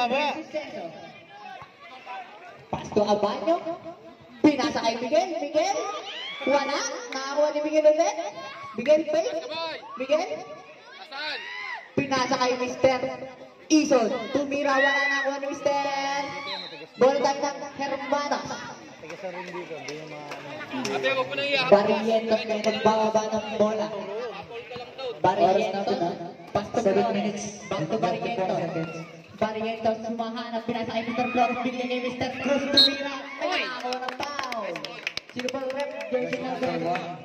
versus Ceso. Pasto Abanyo. Pinasa kay Miguel. Miguel. Wala. Nakakuha ni Miguel ulit. Miguel Pay. Miguel. Pinasa kay Mr. Ison. Tumira. Wala nakakuha ni Mr. Ball time ng Hermanos. Barrientos na nagbababa ng bola. Barrientos. Pasto 7 minutes. Back to Barrientos. Barrientos sumahanap. Pinasa kay Mr. Flores. Bigyan kay Mr. Cruz. Tumira. Nakakuha ng foul. Sino ba rep? Jersey number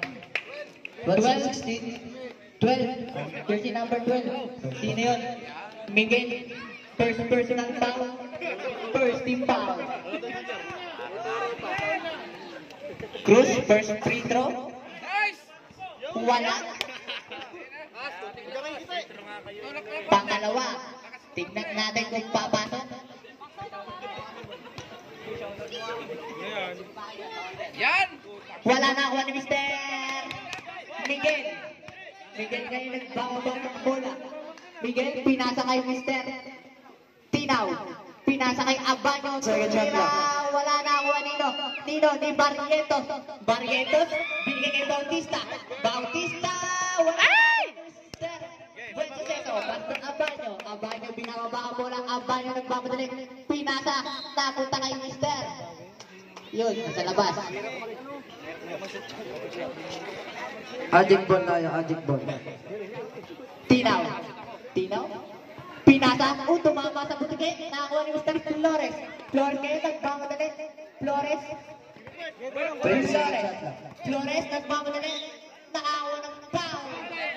12. Jersey number 12. Sino yun? Miguel. First personal foul. First team foul. Cruz, first free throw. Wala. Pangalawa. Tignan natin kung papasok. Yan! Wala na ako ni Mr. Miguel. Miguel ngayon nagbababa ng bola. Miguel, pinasa kay Mr. Tinaw. Pinasa kay Abanyo. Wala na ako Nino. Nino ni Barrientos. Barrientos, binigay kay Bautista. Bautista, wala na Mr. Buenceso. Basta Abanyo. Abanyo binababa ang bola. Abanyo nagbamadali. Pinasa. Napunta kay Mr. Yun, nasa labas. Ajik ball tayo, ajik ball. Tinaw. Tinaw. Pinasa. Tumama sa butike. Nakakuha ni Mr. Flores. Flores kayo nagmamadali. Flores. Flores nagmamadali. Nakakuha ng foul.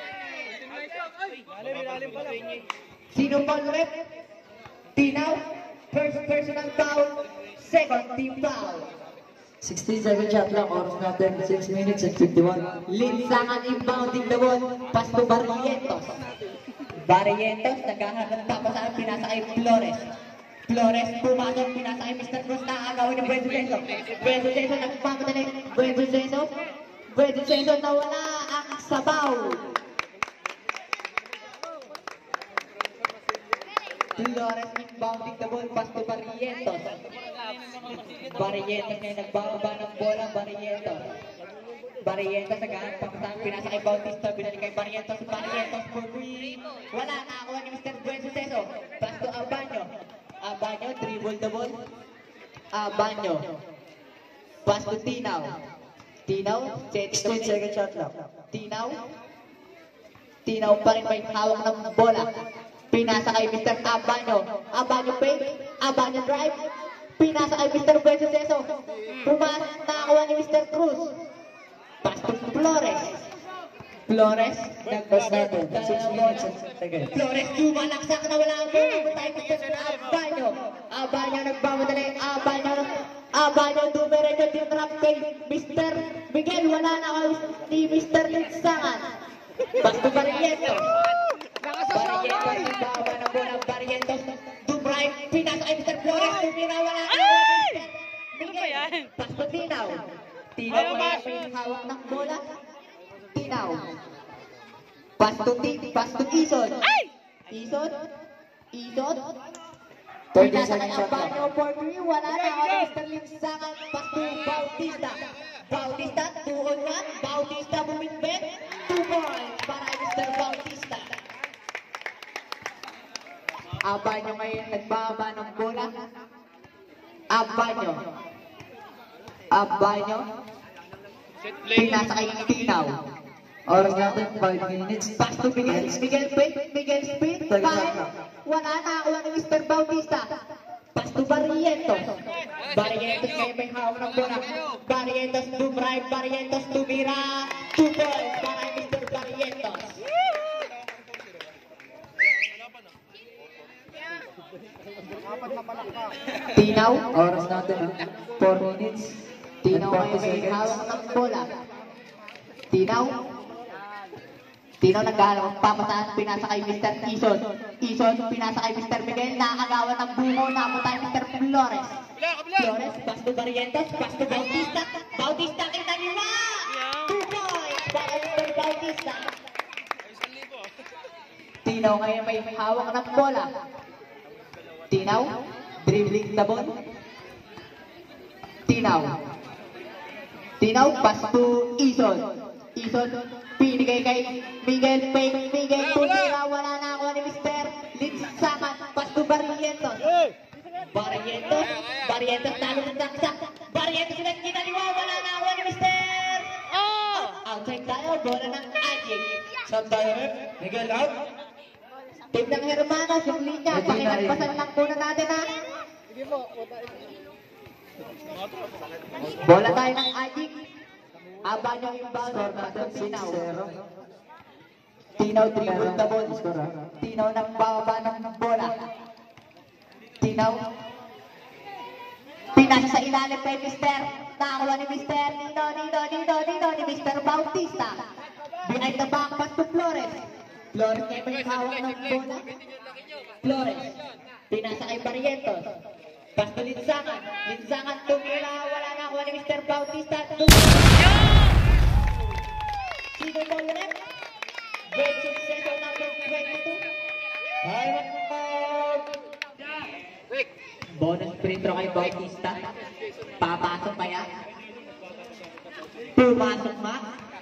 Sino foul rep? Tinaw. First personal foul. Second team foul. 67 shot lang, oras natin, 6 minutes and 51. Linsangan inbounding the ball. Pasto Barrientos. Barrientos, naghahanap tapos ang pinasa kay Flores. Flores, pumasok, pinasa kay Mr. Cruz na agawin ng Buenceso. Buenceso, nagpapadali. Buenceso, nawala ang sabaw. Flores inbounding the ball. Pasto Barrientos. Barrientos ngayon nagbababa ng bola. Barrientos naghahanap papasang pinasa kay Bautista. Binalik kay Barrientos. Barrientos for free. Wala, nakakuha ni Mr. Buenceso. Pasto Abanyo. Abanyo, dribble the ball. Abanyo. Pasto Tinaw. Tinaw, setting the second shot lang. Tinaw. Tinaw pa rin may hawak ng bola. Pinasa kay Mr. Abanyo. Abanyo fake. Abanyo drive. Pinasa kay Mr. Buenceso. Pumasok, nakakuha ni Mr. Cruz. Pasto Flores. Flores. Oras natin, 6 minutes and second. Flores, lumalaksak na wala ang bola. Tayo Mr. Abanyo. Abanyo nagmamadali. Abanyo dumiretso din trap kay Mr. Miguel. Wala na kay ni Mr. Linsangan. Pasto Barrientos. Barrientos, nagbaba ng bola. Barrientos, Dubright. Pinasa kay Mr. Flores. Tumira, wala na kay Mr. Miguel. Pasto Tinaw. Tinaw may hawak ng bola. Tinaw. Pasto Ison. Ison. 30 Pinasa kay seconds shot lang. Abanyo for 3. Wala na kay Mr. Linsangan. Pasto Bautista. Bautista, tuhod na. Bautista bumitbit. 2 points para kay Mr. Bautista. Abanyo ngayon nagbaba ng bola. Abanyo. Pinasa kay Tinaw. Oras natin, 5 minutes. Pasto Miguel Speed. Wala na ako ni Mr. Bautista. Pasto Barrientos. Barrientos ngayon may hawak ng bola. Barrientos to drive. Barrientos tumira. 2 points para kay Mr. Barrientos. Tinaw. Oras natin, 4 minutes. Tinaw ngayon may hawak ng bola. Tinaw naghahanap papataas, pinasa kay Mr. Ison. Ison, pinasa kay Mr. Miguel, nakakagawa ng bungo, napunta kay Mr. Flores. Flores, Pasto Barrientos, Pasto Bautista. Bautista, kita nila! 2 points para Mr. Bautista. Tinaw ngayon may hawak ng bola. Tinaw Tinaw, dribbling the ball. Tinaw. Tinaw, pass to Ison. Ison, pinigay kay Miguel Payne. Miguel tumira, wala na ako ni Mr. Linsangan. Pass to Barrientos. Barrientos talo ng daksa. Barrientos sila kinaliwa, wala na ako ni Mr. Outside tayo, bola ng Ajik. Shot tayo, Miguel out. Team ng Hermanos, yung linya. Pakinagpasan lang muna natin ha. Bola tayo ng Ajik. Aba nyo yung ball. Score natin Tinaw. 6-0. Tinaw dribble the ball. Score, Tinaw ng bababa ng bola. Tinaw. Pinasa sa ilalim kay Mister. Nakakuha ni Mister. Nino ni Mister Bautista. Behind the back pass to Flores. Flores ngayon may hawak ng bola. Flores. Pinasa kay Barrientos. Pass to Linsangan. Linsangan tumira. Wala na kuha ni Mister Bautista. Sino ball rep? Great success on number 22. Bonus free throw kay Bautista. Papasok kaya? Pumasok ma?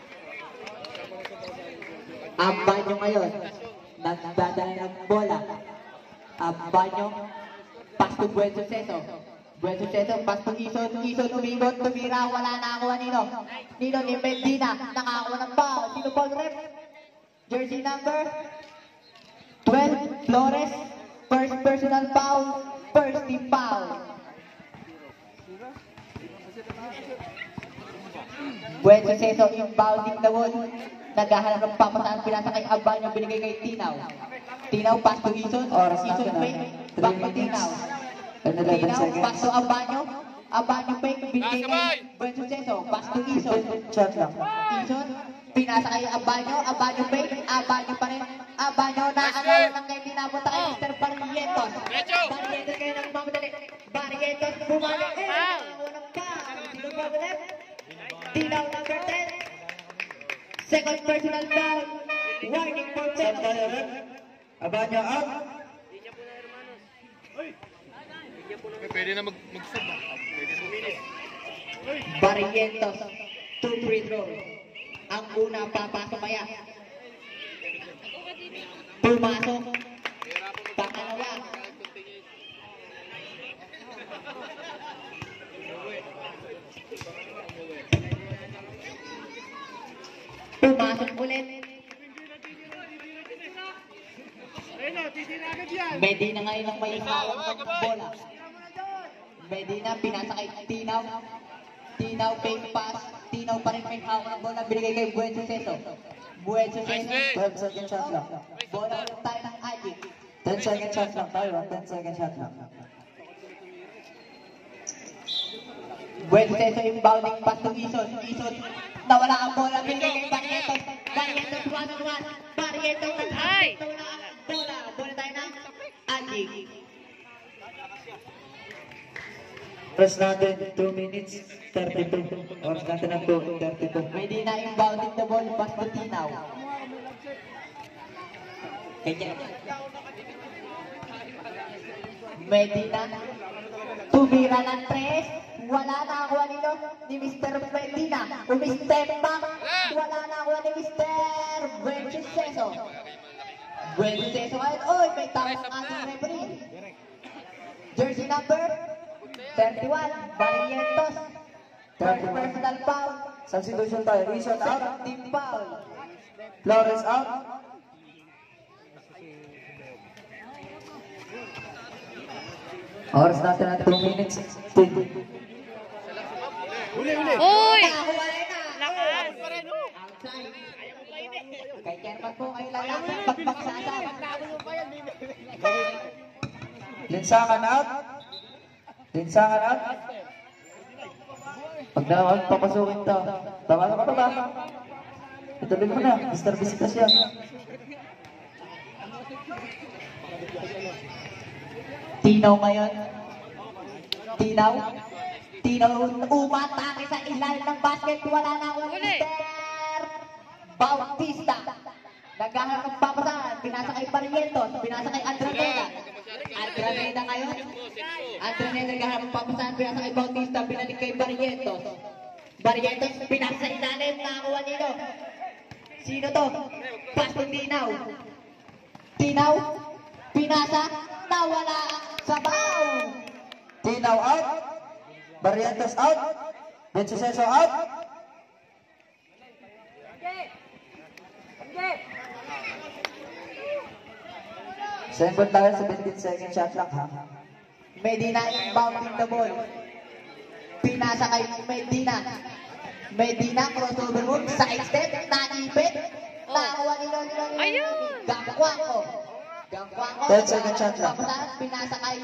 Ang banyo ngayon, nagdadala ng bola. Ang banyo, pass to Buen Suceso. Buen Suceso, pass to Ison. Ison umigot, tumira, wala na ako Nino. Nino ni Medina, nakakuha ng foul. Sino ball rep? Jersey number 12, Flores. First personal foul, first team foul. Buen Suceso, inbounding the ball. Naghahanap ng papasahan, pinasa kay Abanyo, binigay kay Tinaw. Tinaw, pass to Ison. Ison fake, back to Tinaw. Tinaw, pass to Abanyo. Abanyo fake, binigay kay Buen Suceso. Pass to Ison. Shot lang. Ison, pinasa kay Abanyo. Abanyo fake, Abanyo pa rin. Abanyo na agaw ng kay pinapunta kay Mr. Barrientos. Barrientos kayo ng mamadali. Barrientos, bumalik. Nakakuha ng foul. Sino ba ulit? Tinaw number 10. Second personal foul. Warning for penalty. Abanyo out. Pwede na mag-sub ba? Pwede na minutes. Barrientos, 2 free throw. Ang una, papasok kaya. Pumasok. Pangalawa. Pumasok ulit. Medina ngayon ang may hawak ng bola. Medina, pinasa kay Tinaw. Tinaw, fake pass. Tinaw pa rin may hawak ng bola. Binigay kay Buen Suceso. Buen Suceso. 12 second shot lang. Bola ulit tayo ng Ajik. 10 second shot lang tayo. 10 second shot lang. Buen Suceso, inbounding pass to Ison. Ison, nawala ang bola. Binigay kay Barrientos. Barrientos, 1-on-1. Barrientos, nawala ang bola. Bola tayo ng Ajik. Press natin 2 minutes 32. Oras natin ang 2:32. Medina inbounding the ball, pass to Tinaw. Kanya. Medina, tumira ng 3. Wala na ako nito ni Mr. Medina. Umistep back. Wala na ako ni Mr. Buen Suceso. Buen Suceso ngayon. Oy, may tawag ang ating referee. Jersey number 31, Barrientos. Third personal foul. Substitution tayo. Ison out. Second team foul. Flores out. Oras natin ang 2 minutes 10. Uli! Nakahuwalay na. Outside. Kay Chairman po kayo lalaban. Pagbagsasar. Linsangan out. Linsangan out. Pag naman papasukin to. Tama na ba ba? Ituloy mo na. Mr. Visitas yan. Tinaw ngayon. Tinaw. Tinaw umatake sa ilalim ng basket. Wala na ako Mr. Bautista. Naghahanap ng papasahan. Pinasa kay Barrientos. Pinasa kay Andradela. Andraneda ngayon. Andraneda naghaharap papasahan, pinasa kay Bautista, binalik kay Barrientos. Barrientos, pinasa sa ilalim, nakakuha nito. Sino to? Pasto Tinaw. Tinaw, pinasa, nawala ang sabaw. Tinaw out. Barrientos out. Bensuceso out. Sembol tayo sa 15 second shot lang ha. Medina inbounding the ball. Pinasa kay Medina. Medina, crossover move, side step, nanipit. Nakakuha ni Lolo. Ayun! Gangkwako. Gangkwako. 10 second shot lang. Papasahan, pinasa kay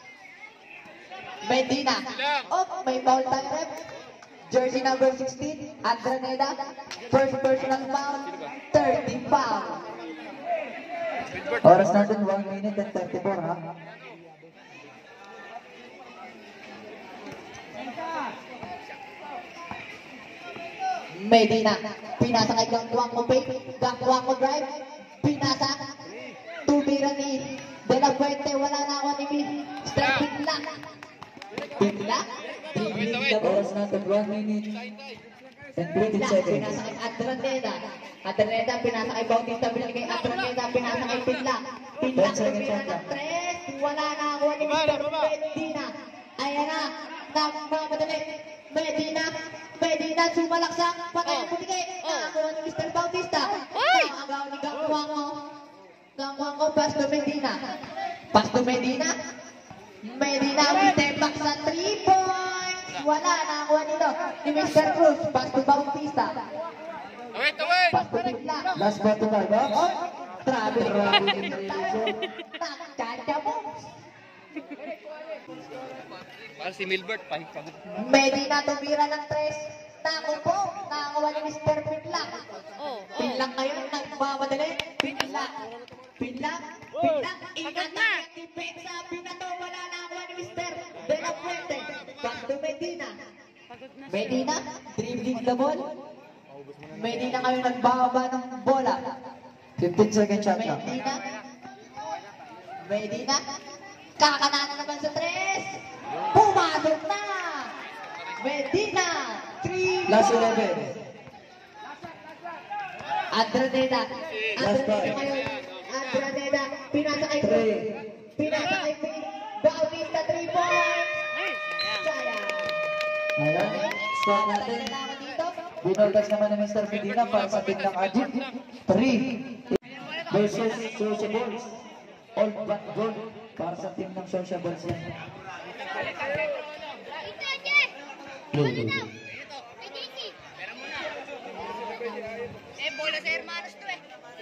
Medina. Oh, may foul tayo rep. Jersey number 16, Andraneda. First personal foul, 30 foul. Oras natin 1 minute and 34 ha. Medina, pinasa kay Gangkwako fake, Gangkwako drive, pinasa, tubira ni De La Fuente, wala na ako ni Mr. Pitla. Pitla, Oras natin 1 minute and 20 Pitla, seconds. pinasa kay Andraneda. Andraneda, pinasa kay Bautista, binalik kay Andraneda, pinasa kay Pitla. Pitla, 10 seconds tubira lang. ng 3, wala na ako ni Mr. Medina. Ayan na, nagmamadali. Medina, sumalaksak, patay ang putigay. Nakakuha ni Mr. Bautista. Nakagaw ni Gangkwako. Gangkwako, Pasto Medina. Pasto Medina. Medina, tembak sa 3 points. Wala, nakakuha nito ni Mr. Cruz. Pasto Bautista. Await, await! Pasto Pitla. Last button na ba? Oh, grabe. Grabe. Nagkada mo. Para si Milbert, pahigpagod. Medina, tumira ng 3. Nako po, nakakuha ni Mr. Pitla. Pitla ngayon, nagmamadali. Pitla. Ingat na. Depensa, pinato, wala na ako ni Mr. De La Fuente. Pasto Medina. Medina, dribbling the ball. Medina ngayon nagbababa ng bola. 15 second shot lang. Medina, kakananan naman sa 3. Pumasok na. Medina, 3 Last points. 11. Andraneda. Last five. Ngayon. Andraneda. Pinasa kay 3. Bautista, 3 points. Sayang. Ayan. Score natin. Kailangan dito. Binoldas naman ni Mr. Medina para sa biglang Ajit. 3 versus Sociables. All but goal para sa team ng Sociables yan. Bola sa hermanos to eh.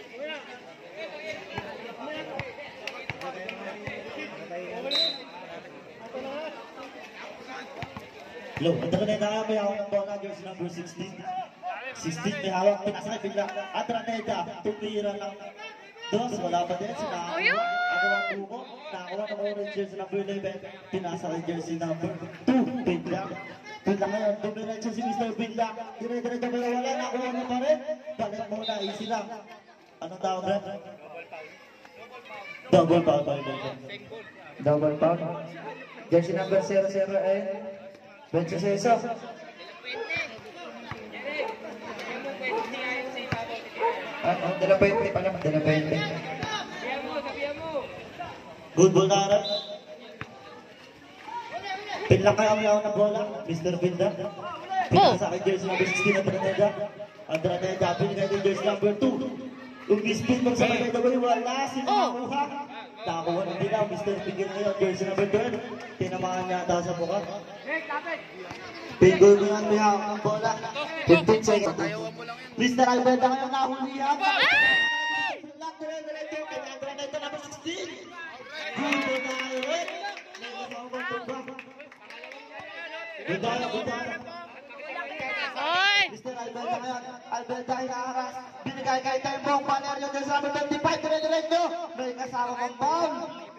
Hello, Andraneda may hawak ng bola, jersey number 16. 16 may hawak, pinasakay bigla. Andraneda, tumira lang. Dos, wala pa din. Ako ang buko. Nakakuha ng orange jersey number 11. Pinasakay jersey number 2. Bigla. Bigla ngayon, dumiretso si Mr. Bigla. Dire-diretso ba wala? Nakuha na pa rin. Balik muna, easy lang. Anong tawag rin? Double foul. Double foul. Jersey number 00 ay Bensuceso. De La Fuente pala. De La Fuente. Good ball na rin. Pinlang kayo ang ng bola, Mr. Bilda. Pinasa kay jersey number 16 Andraneda. Andraneda, pinagay kay jersey number 2. Umi-spin mo sa kanya gawin, wala sila nakuha. Nakakuha ng bilang, Mr. Pigil ngayon, jersey number 12. Tinamaan niya ata sa mukha. Pinggol nga may hawak ng bola. 15 seconds. Mr. Alberta ngayon nahulihan. Budaya. Mr. Alberta ngayon. Alberta inaharas. Binigay kay Tembong. Valerio del Sabe 25. Dire-diretso. May kasama kong ball.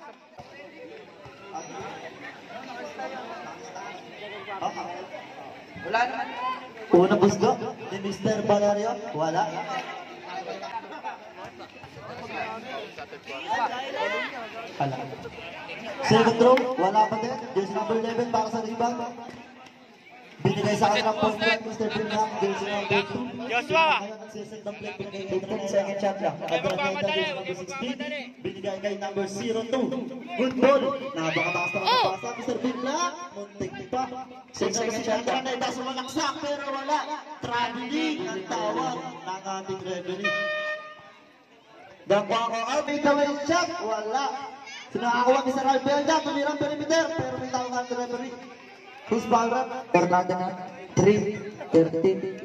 Wala naman. Una busgo ni Mr. Valerio. Wala. Hala. Second row, wala pa din. Jersey number 11 para sa rebound. Binigay sa akin ang point guard, Mr. Bingham. Jersey number 2. Joshua! Ngayon, nagsisend ng play. Binigay kay 15 second shot lang. Adraneta, jersey number 16. Binigay kay number 02. Good ball. Napakataas na pasa, Mr. Bingham. Muntik pa. 6 second shot lang. Adraneta, sumalaksak, pero wala. Traveling ang tawag ng ating referee. Gagwa ko, away shot. Wala. Sinakakuha ni Sir Albelda, tumirang perimeter, pero may tawag ang referee. Who's ball rap? Tornado na 3-13.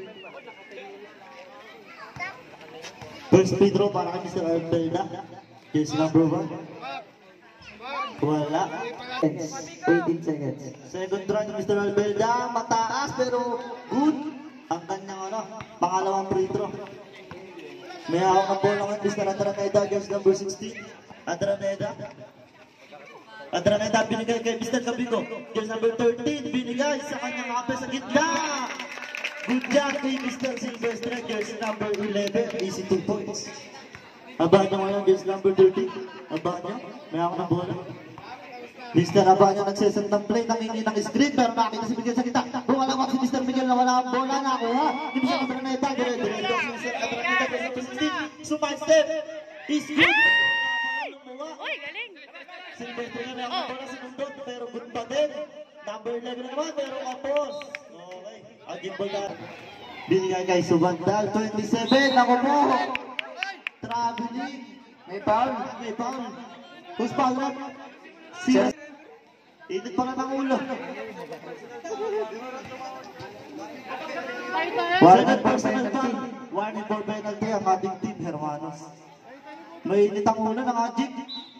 First free throw para kay Mr. Albelda. Jersey number 1. Wala. 18 seconds. Second try ni Mr. Albelda, mataas pero good. Ang kanyang pangalawang free throw. May hawak ng bola ng Mr. Adraneta, jersey number 16. Adraneta binigay kay Mr. Cabico. Jersey number 13, binigay sa kanyang kape sa gitna. Good job kay Mr. Silvestre, jersey number 11, easy 2 points. Aba niya ngayon, jersey number 13. Aba niya, may hawak ng bola. Mr. Aba niya nagsesend ng play, nangingi ng screen, pero nakita si Miguel sa kita. Bumalawak si Mr. Miguel na wala ang bola, nakuha. Ni Mr. Adraneta, dire-diretso si Mr. Adraneta, jersey number 16. Sumay step, is good. Uy, galing! Silvestre nga may bola si Mundot, pero good pa din. Number 11 na naman, pero kapos. Okay, aging bola. Binigay kay Subandal, 27, ako po. Traveling. May foul. May foul. Who's foul rap? Sino? Init pa ng ulo. Warning personal foul. Warning for penalty ang ating team, Hermanos. May init ang ulo ng Ajik.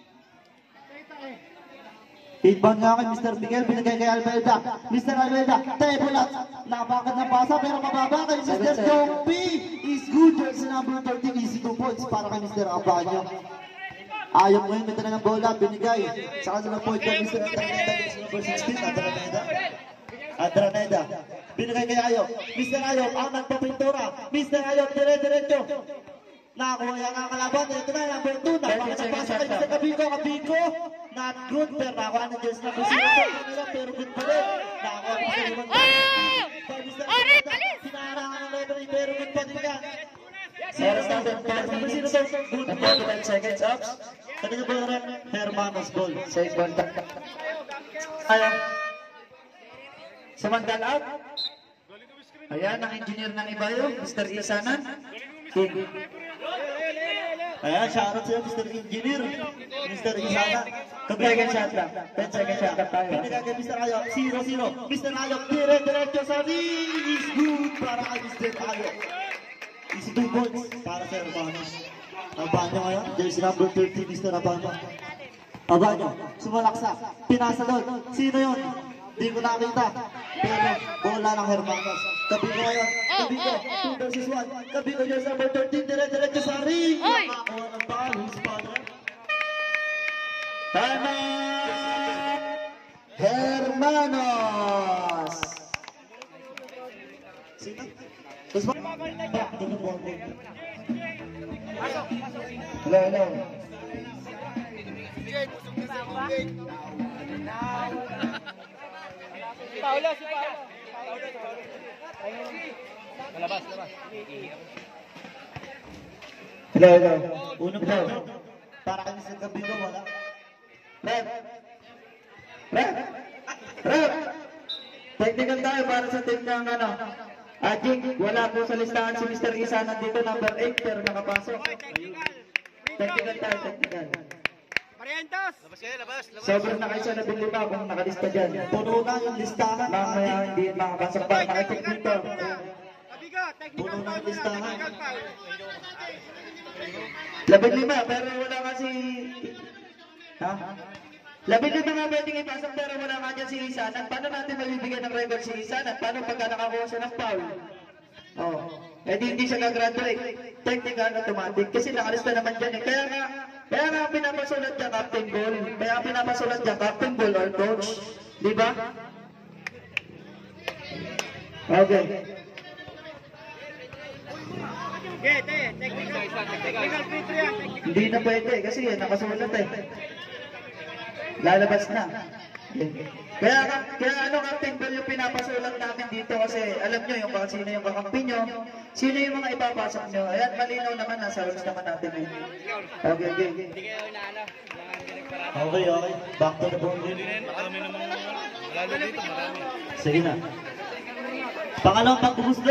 Inbound nga kay Mr. Miguel, binigay kay Albelda. Mr. Albelda, tebulat. Napakad ng pasa pero mababa kay Mr. Jompy. Is good. Jersey number 13, easy 2 points para kay Mr. Abanyo. Ayaw mo yun, may talagang bola, binigay. Sa kanila point kay Mr. Adraneta, jersey number 16, Adraneta. Binigay kay Ayop. Mr. Ayop, ang nagpapintura. Mr. Ayop, dire-diretso. Nakakuha yan ang kalaban. Ito na, number 2. Napakapasa kay Mr. Cabico. Not good, pero nakakuha ng jersey number 0. Pero good pa rin. Nakakuha ng jersey number 0. Sinarangan ng referee, pero good pa din yan. Meron natin 4 minutes and 41 seconds up. Kanina po rin, Hermanos ball. Safe ball. Ayan. Samantala out. Ayan, ang engineer ng Ibayo, Mr. Isanan. King. Ayan, shoutout sa'yo, Mr. Engineer. Mr. Isana. 10 second shot lang. 10 second shot lang tayo. Binigay kay Mr. Ayok, 0-0. Mr. Ayok, dire-diretso sa ring. Is good para kay Mr. Ayok. Easy 2 points para sa Hermanos. Abanyo ngayon, jersey number 13, Mr. Abanyo. Abanyo, sumalaksa, pinasalot. Sino yun? Di ko nakita. Pero bola ng Hermanos. Cabico ngayon, Cabico, 2 versus 1. Cabico, jersey number 13, dire-diretso sa ring. Nakakuha ng ball, who's father? Tama! Hermanos! Sino? Tapos ba? Back to the ball. Hello, hello. Paulo, si Paulo. Labas. Hello, hello. Unang ball. Para kami sa Cabico, wala. Rep! Technical tayo para sa team ng Ajik. Wala po sa listahan si Mr. Isa nandito, number 8, pero nakapasok. Technical tayo, technical. Marientos! Labas. Sobrang na kayo sa 15 kung nakalista dyan. Puno na yung listahan. Mamaya hindi makapasok pa. Nakitik dito. Abigo, technical Puno na foul yung listahan. 15, pero wala kasi... Ha? 15 nga pwedeng ipasok pero wala nga dyan si Isanan. Paano natin mabibigyan ng record si Isanan? Paano pagka nakakuha siya ng foul? Oh. Eh di hindi siya gagraduate. Technical automatic. Kasi nakalista naman dyan eh. Kaya nga pinapasulat dyan captain goal. Kaya pinapasulat dyan captain goal or coach. Di ba? Okay. Hindi na pwede kasi nakasulat eh. Lalabas na. Kaya ano Captain Ball yung pinapasulat namin dito kasi alam nyo yung sino yung kakampi nyo, sino yung mga ipapasok nyo. Ayan, malinaw naman, nasa rules naman natin eh. Okay. Okay. Back to the ball game. Marami naman. Lalo dito, marami. Sige na. Pangalawang pagbumuslo.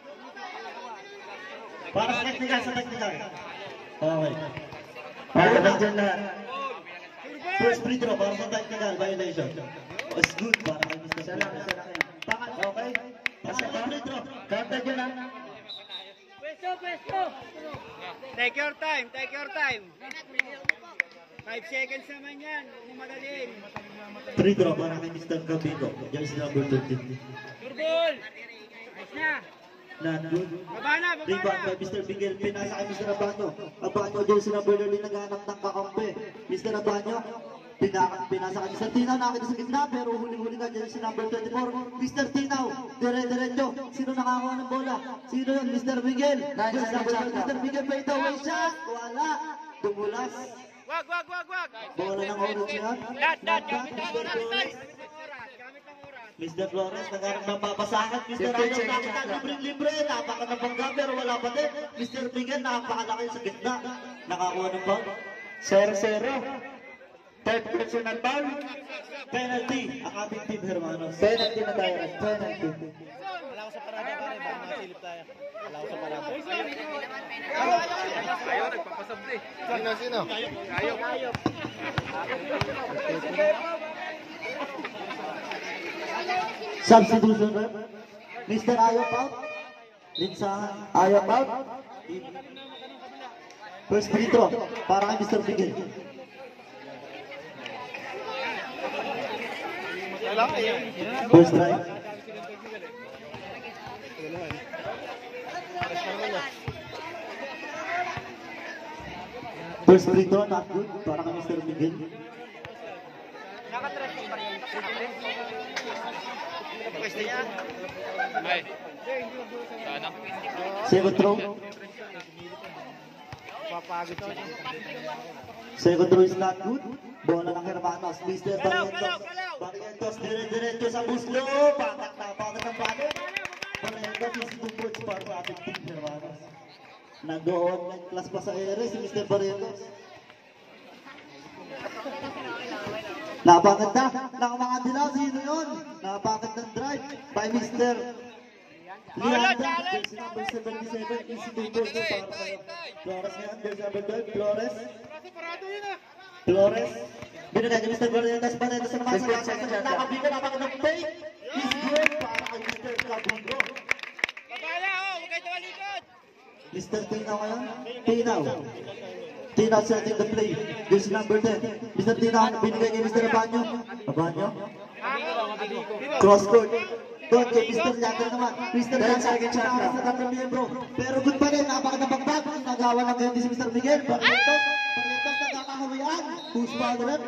Para sa technical. Okay. Para na dyan lahat. First free throw para sa technical violation. It's good para kay Mr. Isa lang. Okay. Pangalawang free throw. Kanta dyan na. Take your time. 5 seconds naman yan. Huwag mo madaliin. Free throw para kay Mr. Cabico. Jersey number 13. Turbol! Ayos na. Not good. Baba na. Rebound by Mr. Miguel. Pinasa kay Mr. Abano. Abano, jersey number 13 naghahanap ng kakampi. Mr. Abano, pinasa kay Mr. Tinaw. Nakita sa gitna pero huling-huli ka jersey number 24. Mr. Tinaw, dire-diretso. Sino nakakuha ng bola? Sino yun? Mr. Miguel. Jersey number 12. Mr. Miguel pa ito. Way shot. Wala. Dumulas. Wag. Bola ng oras yan. Dat. Gamit ang oras. Mr. Flores, nagharap ng papasakan. Mr. Ryan, nakita libre-libre. Napaka-nabangga pero wala pa din. Mr. Miguel, napakalaki sa gitna. Nakakuha ng foul. 0-0. Third personal foul. Penalty, ang ating team Hermanos. Penalty na tayo. Penalty. Ayaw, nagpapasabli. Sino? Ayaw. Substitution rep. Mr. Ayop out. Linsahan. Ayop out. First free throw para kay Mr. Miguel. First drive. First free throw, not good para kay Mr. Miguel. Ay. Sana. Second throw. Second throw is not good. Bola ng Hermanos. Mr. Barrientos. Barrientos, dire-diretso sa buslo. Patak ng panik. Barrientos is 2 points para sa ating team Hermanos. Nag-online class pa sa ere si Mr. Barrientos. Napakaganda ng mga dilaw. Sino yun? Napakagandang drive by Mr. Leandro. Jersey number 77. Easy to go para kayo. Flores ngayon. Jersey number 12. Flores. Binigay ni Mr. Barrientos. Barrientos naman sa mga nakabigo. Napakagandang fake. Is good para kay Mr. Cabigo. Mr. Tinaw ngayon. Tinaw setting the play. Jersey number 10. Mr. Tinaw binigay kay Mr. Abanyo. Cross court. Doon kay Mr. Leandro naman. Mr. Leandro sa tatlong miyembro. Pero good pa rin. Napakagandang bagbag. Nagawa lang ngayon din si Mr. Miguel. Barrientos nagkakahawian. Who's bothered?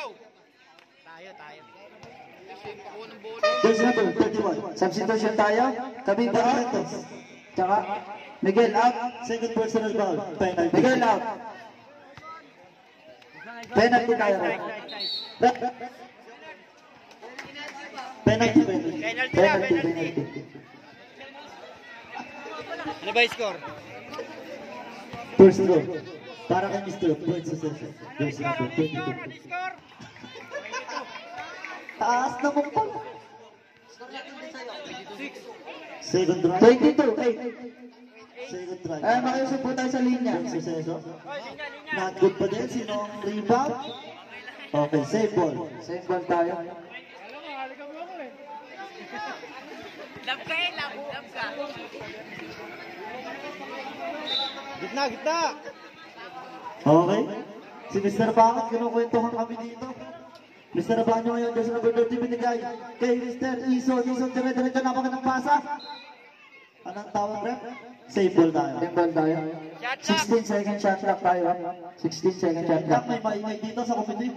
Jersey number 31. Substitution tayo. Kami Barrientos. Tsaka Miguel out. Second personal foul. Penalty. Miguel out. Penalty tayo. Penalty. Penalty. Ano ba yung score? First throw. Para kay Mr. Point Succession. Jersey number 22. Score? Taas na mong pala. Second drive. 22. Second drive. Makiusap po tayo sa linya. Point Succession. Not good pa din. Sino ang rebound? Okay, save ball. Same ball tayo. Love ka. Gitna. Okay. Si Mr. Bangat, kinukwentuhan kami dito. Mr. Abanyo ngayon, jersey number 30 binigay kay Mr. Ison. Dire-diretso napakagandang pasa. Anong tawag, rep? Save ball tayo. Same ball tayo. 16 second shot clock tayo. 16 second shot clock. May maingay dito sa committee.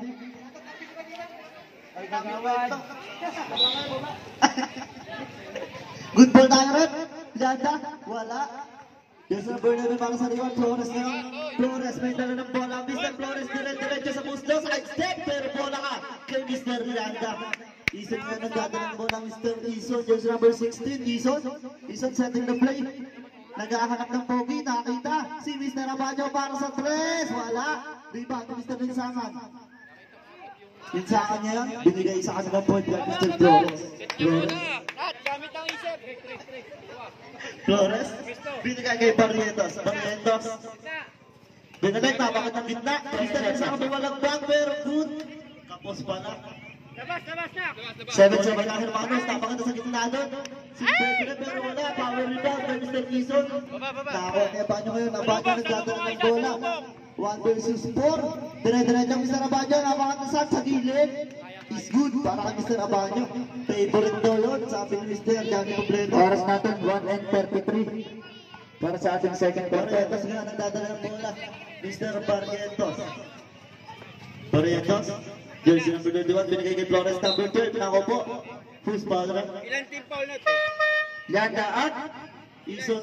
Good ball tayo, rep. Ganda. Wala. Yes, number 11 para sa Rion. Flores na yun. Flores may dala ng bola. Mr. Flores dire-diretso sa puslo. Side step. Pero bola ka kay Mr. Miranda. Ison nga nagdadala ng bola Mr. Ison. Jersey number 16. Ison setting the play. Naghahanap ng pogi. Nakita si Mr. Abaño para sa 3. Wala. Rebound Mr. Linsangan. Linsangan niya yan. Binigay sa kanilang point guard Mr. Flores. Gamit ang isip. Flores, binigay kay Barrientos. Binigay, tapakan ng gitna. Mr. Linsangan may walang bang pero good. Kapos pala. Labas na. 7-7 na Hermanos, tapakan na sa gitna doon. Si Pedro pero wala. Power rebound kay Mr. Quezon. Nakakuha niya Abaño ngayon. Abaño nagdadala ng bola. 1 versus 4. Dire-diretso Mr. Abaño. Napakan na sa gilid. Is good para kay Mr. Abaño. Favorite daw yun. Sabi ni Mr. Johnny Completo. Oras natin 1:33 para sa ating second quarter. Barrientos nga nagdadala ng bola. Mr. Barrientos. Barrientos. Jersey number 21. Binigay kay Flores number 12. Nako po. Full foul run. Ilang team foul na to? Yanda at Ison.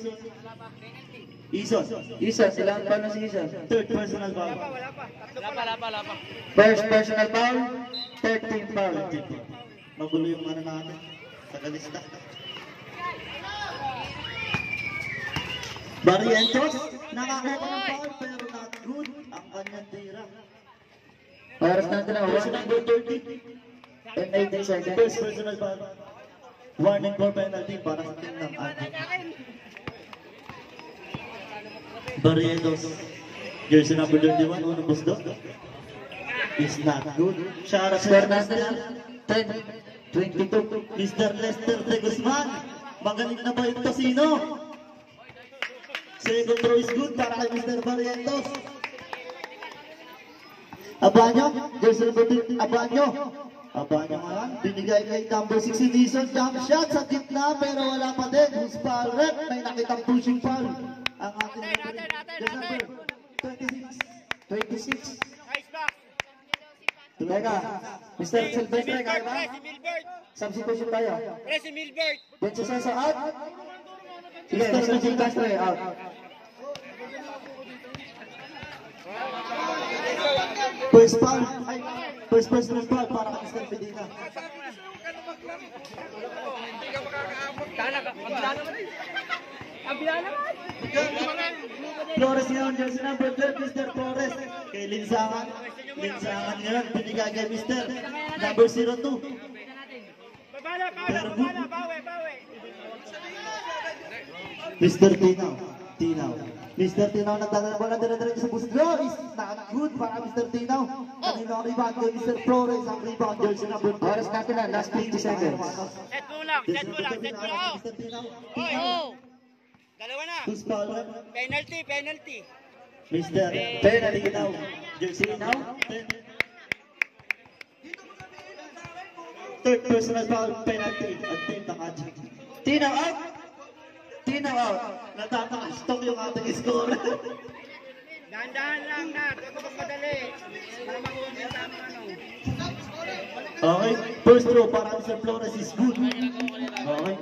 Isa, silang pa na si Isa. Third personal foul. Wala pa. Wala pa. First personal foul, third team foul. Magulo yung ano natin. Tagalista. Barrientos. Nakakuha pa ng foul pero not good. Ang kanyang tira. Oras natin ang Jersey number 30. 18 seconds. First personal foul. Warning for penalty para sa team ng Ate. Barrientos. Jersey number 21. Unang busdo. Is not good. Shara Score sa natin 10-22. Mr. Lester De Guzman. Magaling na ba yung Tosino? Second throw is good para kay Mr. Barrientos. Abaño. Jersey number 2. Abaño nga. Binigay kay number 16 Ison. Jump shot sa gitna pero wala pa din. Who's foul rep? May nakitang pushing foul. Ang ating number 26. Nice back. Teka, Mr. Silvestre, kaya ba? Si Milbert. Substitution tayo. Si Milbert. Benches sa out. Sige, Mr. Silvestre, out. First foul. Ay, first personal foul para kay Mr. Medina. Flores ngayon, jersey number 12, Mr. Flores. Kay Linsangan. Linsangan ngayon, binigay kay Mr. number 02. Bawi. Mr. Tinaw. Mr. Tinaw nagdadala bola dire-diretso sa puslo. Is not good para Mr. Tinaw. Kanina ang rebound kay Mr. Flores. Ang rebound, jersey number 12. Oras natin na, last 50 seconds. Set mo lang. Mr. Tinaw. Dalawa na. Who's foul rep? Penalty. Mr. Tinaw. Jersey Tinaw. Third personal foul, penalty. At team Takaji. Tinaw out. Natataka-stock yung ating score. Dahan-dahan lang na. Huwag madali. Para makuha niya tama Okay, first throw para Mr. Flores is good. Okay.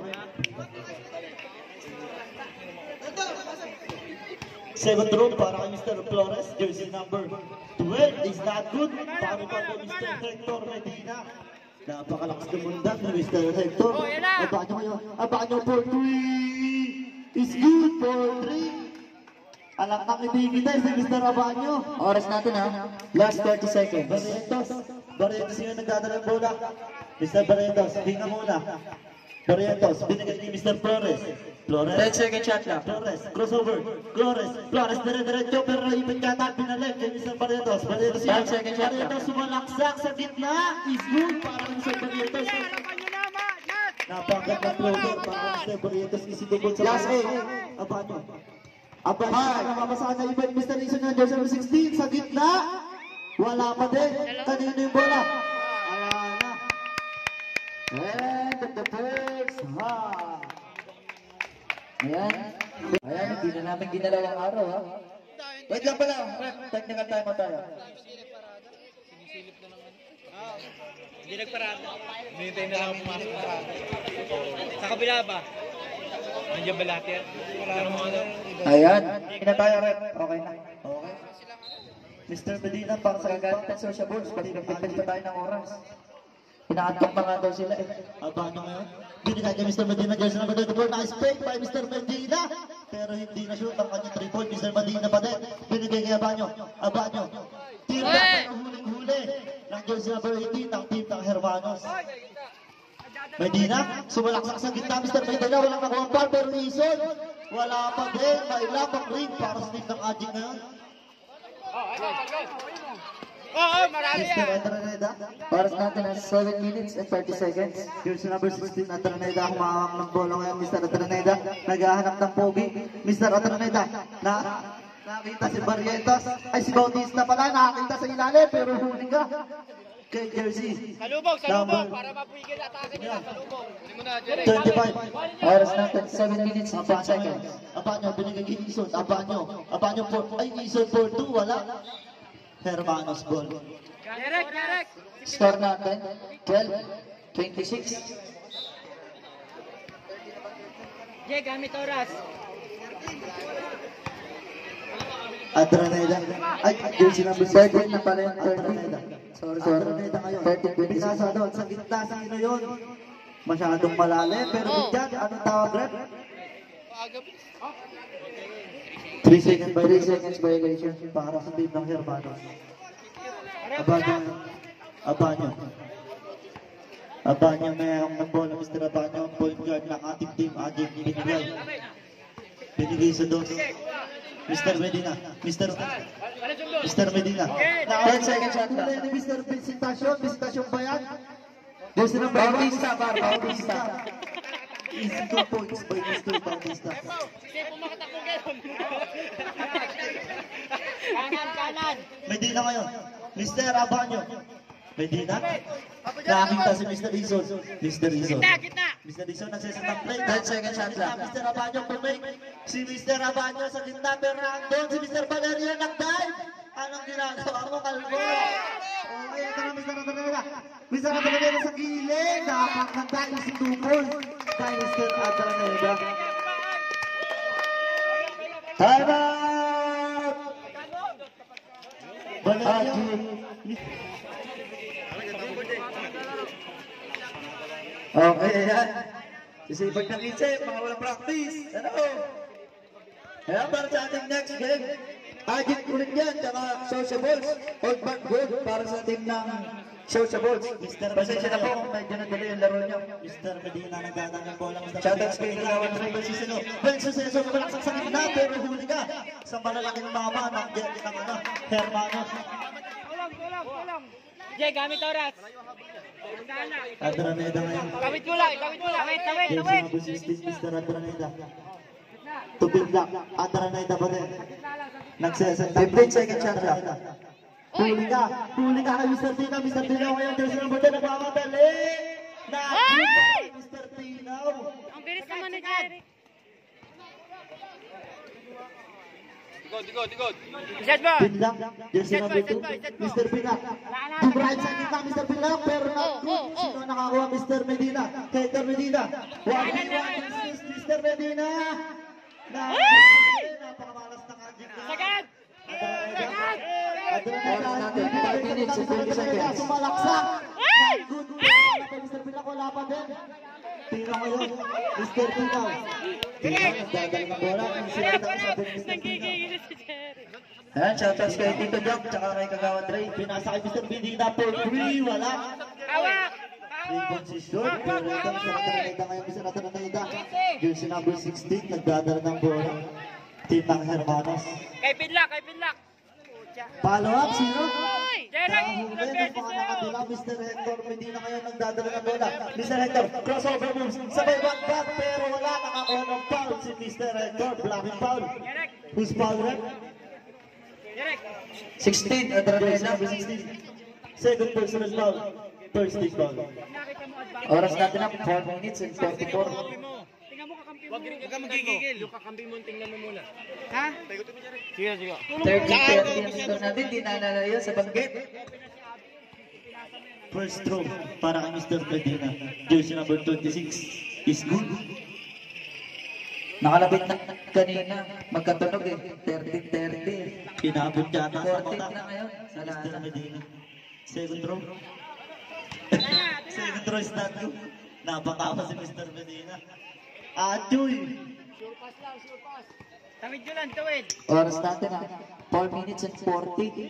Second throw para kay Mr. Flores, jersey number 12 is not good. Para pa po Mr. Hector Medina. Napakalakas lumundan ni Mr. Hector. Abaño ngayon. Abaño for 3. Is good for 3. Alam na kitigitay si Mr. Abaño. Oras natin ha, last 30 seconds. Barrientos yung nagdadala ng bola. Mr. Barrientos, hinga muna. Barrientos, binigay ni Mr. Flores. 10 second shot lang. Flores, crossover. Flores, dire-diretso pero naipit yata pinalik kay Mr. Barrientos. Barrientos yan. 5 second shot lang. Barrientos sumalaksak sa gitna. Is good para kay Mr. Barrientos. Napagkat na floater para kay Mr. Barrientos. Isidubol sa Last eight. Abaño. Nakapasahan na iba Mr. Ison ng jersey number 16 sa gitna. Wala pa din. Kanino yung bola? Ayan na. End of the first half. Ayan, hindi na namin ginalawang araw ha. Wait lang pala, technical time mo tayo. Hindi nagparada. Hinihintay na lang pumasok. Sa kabila ba? Nandiyan ba lahat yan? Pero mga ano? Ayan. Hindi na tayo, rep. Okay na. Okay. Mr. Medina, para sa Magalit ang social balls. Pati nagpipil pa tayo ng oras. Inaantok na nga daw sila eh. Aba nyo ngayon. Binigay kay Mr. Medina, jersey number 24, na-spake by Mr. Medina. Pero hindi na shoot ang kanyang 3 point. Mr. Medina pa din. Binigay kay Abanyo. Abanyo. Team na huling-huli ng jersey number 18 ng team ng Hermanos. Medina, sumalaksak sa gitna. Mr. Medina, walang nakuha pa. Pero Ison, wala pa din. May lapang ring para sa team ng Ajing ngayon. Marami Mr. yan. Atraneda. Oras natin na 7 minutes and 30 seconds. Jersey number 16, Atraneda, humahawak ng bola ngayon, Mr. Atraneda, naghahanap ng pogi, Mr. Atraneda, nakita si Barrientos, ay si Bautista pala, nakakita sa ilalim, pero huli ka kay Jersey. Salubog, para mapigil atake nila. Salubog. Hindi mo na, Jerry. 25, Oras natin 7 minutes and 10 seconds. Abanyo, binigay kay Ison, Abanyo for, ay Ison for 2, wala. Hermanos ball. Direct. Score natin 12-26. Jay, gamit oras. Atraneda, ay, jersey number 13 na 13 pa rin. Atraneda. Sorry. Atraneda ngayon. 13-26. Pinasa doon sa gitna, sino yun? Masyadong malalim, pero bigyan, anong tawag, rep? 3 seconds 3 seconds violation. para sa team ng Hermanos. Abanyo mayroong ng bola, Mr. Abanyo, point guard ng ating team, Ajing binigay sa dos. Mr. Medina, Mr. Medina. 10 seconds shot clock. Ni Mr. Visitasyon ba yan? There's no Bautista, Bautista. Easy 2 points by Mr. Bautista. Kanan. Medina ngayon. Mr. Abanyo. Medina. Nakakita si Mr. Ison. Mr. Ison. Gitna. Mr. Ison nagsasend ng play. 10 seconds shot clock. Mr. Abanyo pumake. Si Mr. Abanyo sa gitna. Pero nandun si Mr. Valerio nag-dive. Anong ginagawa mo, Kalbo? Okay, ito na Mr. Atraneda. Mr. Atraneda sa gilid. Nakapagkanda si Tupol. Kay Mr. Atraneda. Time out! Valerio. Okay, ayan. Sisipag ng isip, mga walang practice. Ano? Ayan, para sa ating next game. Ajit ulit yan, tsaka Sociables. Old back good para sa team ng Sociables. Pasensya na po kung medyo nadali yung laro nyo. Mr. Medina nagdadang ng bola. Shoutouts kay Ilawan Tribal Sisino. Ben Suceso, kumalaksak sa gitna, pero huli ka. Sa malalaking mama ng Hermanos. Kulang. Jay, gamit oras. Atraneda ngayon. Kawit mo lang. Jersey number 16, Mr. Atraneda. Tubig lang. Atraneda pa din. Nagsesend. 15 seconds shot clock. Huli ka kay Mr. Tinaw. Mr. Tinaw ngayon, jersey number 10, nagmamadali. Mr. Tinaw. Ang bilis naman ni Jerry. Digod. Set ba? Pinlang, jersey number 2, Mr. Pinang. Dumride sa kita, Mr. Pinang, pero sino nakakuha, Mr. Medina? Hector Medina. 1v1 Mr. Medina. Napakamalas ng Ajing na. Sagad! Oras natin, 5 minutes and 20 seconds. Sumalaksak. Good Mr. Pinang, wala pa din. Pinang ngayon, Mr. Pinang. Pinang, nagdadala ng bola. Nagigigil si Jerry. Ayan, shoutouts kay Tito Jock, tsaka kay Kagawa Dre. Pinasa kay Mr. Medina for 3, wala. Hawak! Posisyon, pero ito Mr. Atraneda ngayon, Mr. Atraneda. Jersey number 16, nagdadala ng bola. Team ng Hermanos. Kay Pinlock. Follow up, sino? Jerry, Nakahuli ng mga nakatila, Mr. Hector Medina ngayon nagdadala ng bola. Mr. Hector, crossover moves, sabay one back, pero wala nakakuha ng foul si Mr. Hector. Blocking foul. Who's foul, rep? 16, Jersey Atraneda. number 16. Second personal foul. First team foul. Oras natin na 4 minutes and 44. Huwag ka magigigil. Yung kakampi mo, tingnan mo muna. Ha? Sige. 30 ang score natin, di naalala sa banggit. First throw para kay Mr. Medina. Jersey number 26 is good. Nakalabit na kanina. Magkatunog eh. 13-13. Pinabot yata sa 14 mata. na ngayon. Mr. Medina. Second row. Second row is not good. Napatawa si Mr. Medina. Achoy! Tawid nyo lang, tawid. Oras natin 4 minutes and 40.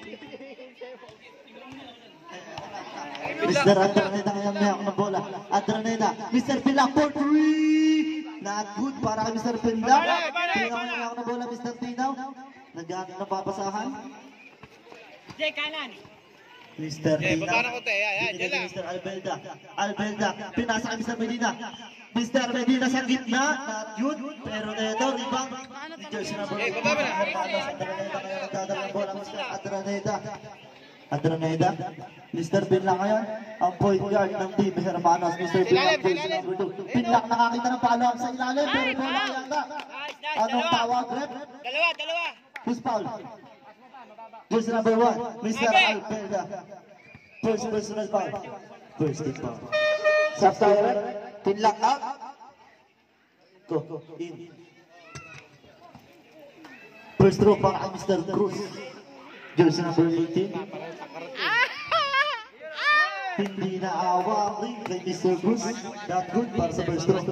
Mr. Adraneda ngayon may ako ng bola. Adraneda. Mr. Pila for 3! Not good para kay Mr. Pila. Tingnan mo na ako ng bola, Mr. Tinaw. Nagano na papasahan. Jay, kanan. Mr. Tinaw. baba na konti. Ayan, Binigay yan lang. Mr. Albelda. Albelda. Pinasa kay Mr. Medina. Mr. Medina sa gitna. Not good. Pero ito, rebound. Jersey number 1. baba na. Adraneda ngayon nagdadala ng bola. Mr. Adraneda. Adraneda. Mr. Pinlock ngayon, ang point guard ng team Hermanos. Mr. Pinlock, jersey number 2. Pinlock nakakita ng follow-up sa ilalim, pero bola yata. Anong tawag, rep? Dalawa. Who's foul? Jersey number 1, Mr. Alpelda. First personal foul. First team foul. Sub tayo rin. Pinlock out. Go, in. First row para kay Mr. Cruz. Jersey number 18. Hindi na awari kay Mr. Cruz. Not good para sa first row.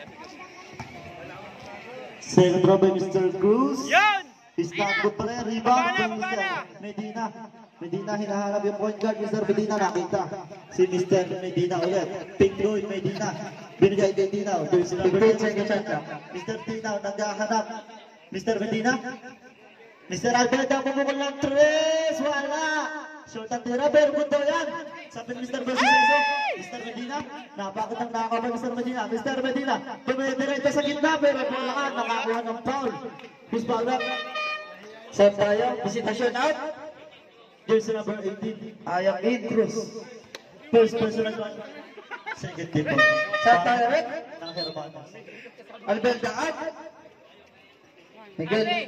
Second row by Mr. Cruz. Yan! Is not good pa rin. Rebound by Mr. Medina. Medina hinahanap yung point guard. Mr. Medina nakita. Si Mr. Medina ulit. Pingoy Medina. Binigay kay Tinaw. Jersey number 2. Mr. Tinaw naghahanap. Mr. Medina. Mr. Alberta pumukul ng 3. Wala. Short ang tira. Pero good daw yan. Sabi ni Mr. Bersuseso. Mr. Medina. Napakot ang nakakabay Mr. Medina. Mr. Medina. Dumidiretso sa gitna. Pero bola ka. Nakakuha ng foul. Who's foul back? Sub tayo. Visitation out. Jersey number 18. Ayang in. Cruz. First personal one. Second team. Sub tayo rin. Ng Hermanos. Albelda out. Miguel.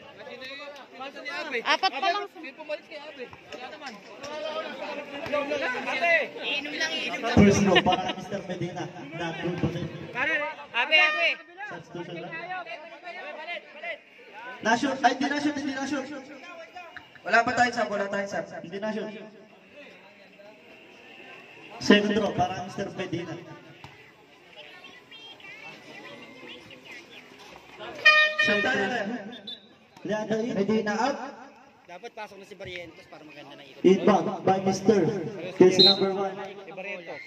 Apat pa lang. First row para kay Mr. Medina. Not good pa rin. Abe. Substitution lang. Na-shoot. Ay, hindi na-shoot. Hindi na-shoot. Wala pa tayong sub. Wala tayong sub. Hindi na-shoot. Second row para kay Mr. Medina. Sub tayo rin. Leandro in. Medina out. Dapat pasok na si Barrientos para maganda na ito. Inbound by Mr. Jersey number 1. Si Barrientos.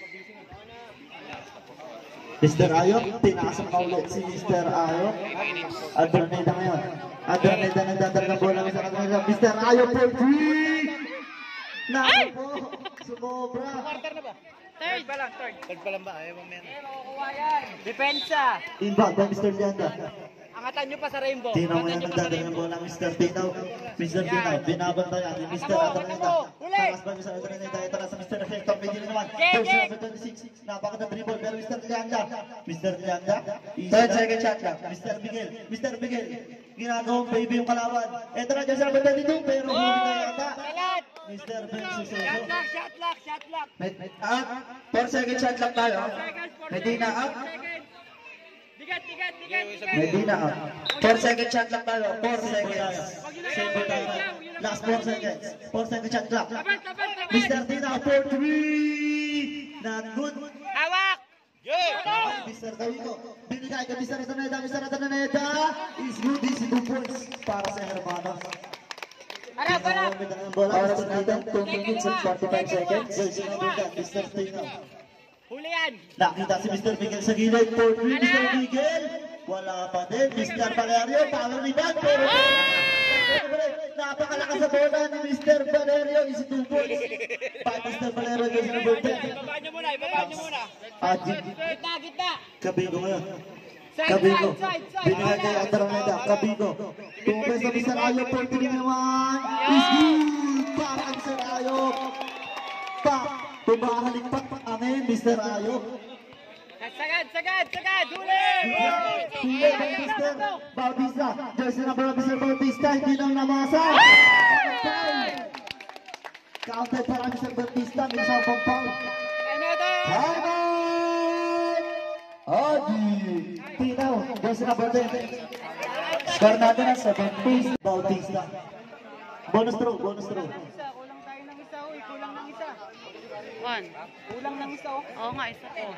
Mr. Ayok. Tinakasang kaulit si Mr. Ayok. Adraneda ngayon. Adraneda nagdadala ng bola. Mr. Ayok for 3. Naku po. Sumobra. Third. Third pa lang ba? Ayaw mo yan. Depensa. Inbound by Mr. Leandro. Angatan nyo pa sa rainbow. Tinaw ngayon nagdadala ng bola. Mr. Tinaw. Mr. Tinaw. Binabantayan ni Mr. Adraneda. Takas ba Mr. Adraneda? Ito na sa Mr. Hector. May dili naman. First number 26. Napakata dribble. Pero Mr. Leanda. Mr. Leanda. 10 second shot lang. Mr. Miguel. Mr. Miguel. Ginagawang baby yung kalawan. Ito na dyan sa number 22. Pero huli na yata. Mr. Bensusoso. Shot lock. Out. 4 second shot lang tayo. Medina out. Digat. Medina out. 4 second shot lang tayo. 4 seconds. Save tayo. Last 4 seconds. 4 second shot clock. Mr. Tinaw for 3. Not good. Hawak! Mr. Dawico. Binigay ka Mr. Adaneda. Mr. Adaneda is good. Easy 2 points para sa Hermanos. Harap! Oras natin 2 minutes and 45 seconds. Jersey number 10, Mr. Tinaw. Huli yan! Nakita si Mr. Miguel sa gilid for 3. Mr. Miguel. Wala pa din. Mr. Valerio. Power rebound. Pero napakalakas sa bola ni Mr. Valerio. Easy 2 points. By Mr. Valerio. Jersey number 10. Ibaba nyo muna. Ajit. Gitna. Kabigo ngayon. Side. Kabigo. Binigay kay Androneda. Kabigo. Tumay sa Mr. Ayok for 3 naman. Is good. Para kay Mr. Ayok. Tumahalik pa angin Mr. Ayok. Sagad! Huli! Huli kay Mr. Bautista. Jersey number 1 Mr. Bautista. Hindi nang namasa. Counted para Mr. Bautista. May isang pang foul. Another! Timeout! Adi. Tinaw. jersey number 10. Score natin na 70. Bautista. Bonus throw, bonus throw. Kulang tayo ng isa, uy. Kulang ng isa. One. Kulang ng isa, oh. Oo nga, isa to.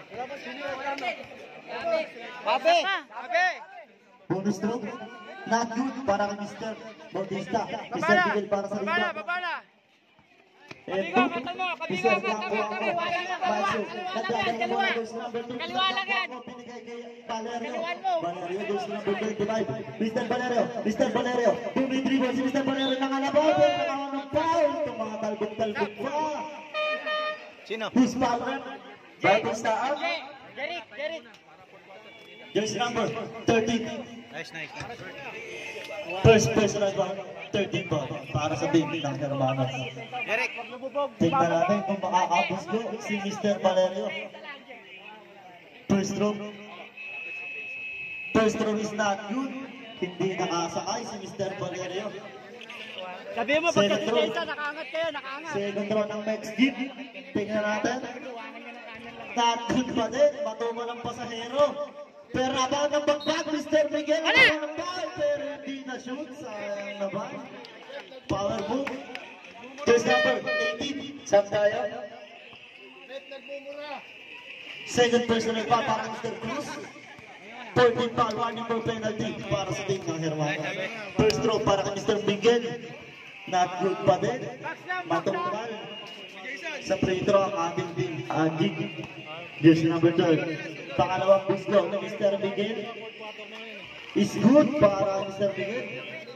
Babe! Pa. Babe! Bonus throw. Not good para kay Mr. Bautista. Mr. Babala! Miguel para sa Babala! rebound. Babala! And two. Mr. Campo ang Baso. Nagdadala mo na jersey number 2. Kaliwa lang yan. Binigay kay Valerio. Valerio, jersey number 25. Mr. Valerio. Mr. Valerio. Bumidribble si Mr. Valerio. Nakalabaw. Pero nakawan ng foul. Itong mga talbog-talbog pa. Sino? Who's fouler? Bautista out. Jeric! Jersey number 13. Nice. First personal foul. 13 ba? Para sa baby ng Hermanos. Jeric! Tingnan natin kung makakapos ko si Mr. Valerio. First throw. First throw is not good. Hindi nakasakay si Mr. Valerio. Sabi mo, Second throw. nakaangat kayo, nakaangat. Second throw ng Mex Gibb. Tingnan natin. Not good pa din. Matumo ng pasahero. Pero abang ng bagbag, Mr. Miguel. Abang ng ball, pero hindi na shoot. Sayang naman. Power move. Jersey number 18. Saan tayo? Second personal foul para Mr. Cruz. 14 foul, warning for penalty para sa team ng Hermano. First throw para kay Mr. Miguel. Not good pa din. Matungkal. Sa free throw ang ating team. Jig. Jersey number 12. Pangalawang gusto ni Mr. Miguel. Is good para Mr. Miguel.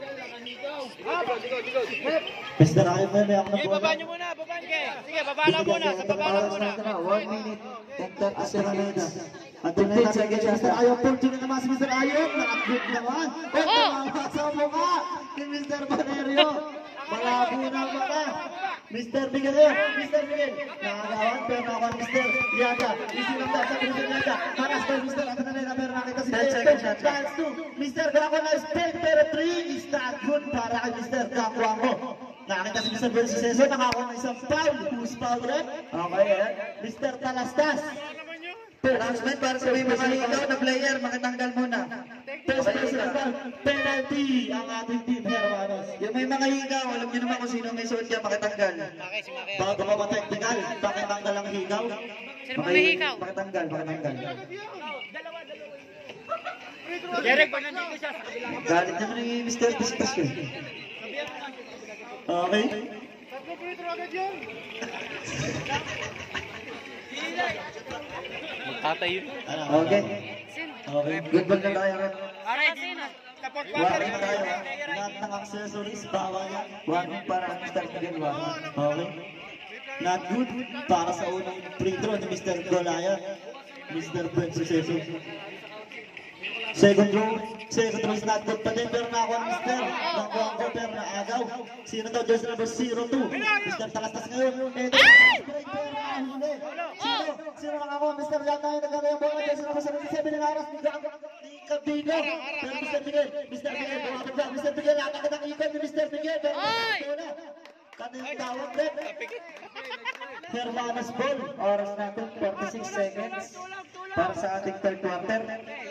Mr. Ayun may ako na Sige, baba nyo muna, baba nyo. Sige, baba lang muna, sa baba lang muna. 1 minute and 30 seconds. At 15 seconds, Mr. Ayun. Fortunate naman si Mr. Ayun. Nakagod naman. At tumama sa mukha ni Mr. Valerio. Malabo na mata. Mr. Miguel. Nakagawan pero nakakuha Mr. Yaga. Isinang sa Mr. Yaga. Paras pa Mr. Atanalena pero nakita si 10 seconds, Dance to Mr. Gaco na spell pero 3 is not good para kay Mr. Gacuango. Nakita si Mr. Berciseso. Nakakuha ng isang foul. Who's foul red? Okay, eh. Mr. Talastas. Announcement para sa mga ikaw na player, makatanggal muna. First personal foul. Penalty ang ating team Hermanos. Yung may mga higaw, alam niyo naman kung sino may suot niya, makatanggal. Bago ka matechnical, pakitanggal ang higaw. Sino pumihikaw? Makatanggal. Jeric, pag nandito siya, sa kabilang. Galit naman ni Mr. Bispas yun. Okay? Magtatay yun. Okay. Sino? Okay. Good ball na tayo. Aray, Sino? Tapos Warning tayo. Lahat ng accessories, bawal yan. Warning para Mr. Miguel, warning. Okay? Not good para sa unang free throw ni Mr. Golaya. Mr. Berciseso. Second throw is not good pa din pero nakakuha ni Mr. Nakuha ko pero naagaw. Sino daw jersey number 02? Mr. Talastas ngayon. Sino nakakuha? Mr. Yaga yung nagkakayang bola. Jersey number 77 ng aras ni Cabigo. Pero Mr. Miguel, bumabag ba? Mr. Miguel, nakakita ng ikon ni Mr. Miguel. Pero bola. Kanyang tawag rin. Hermanos ball. Oras natin, 46 seconds. Para sa ating third quarter.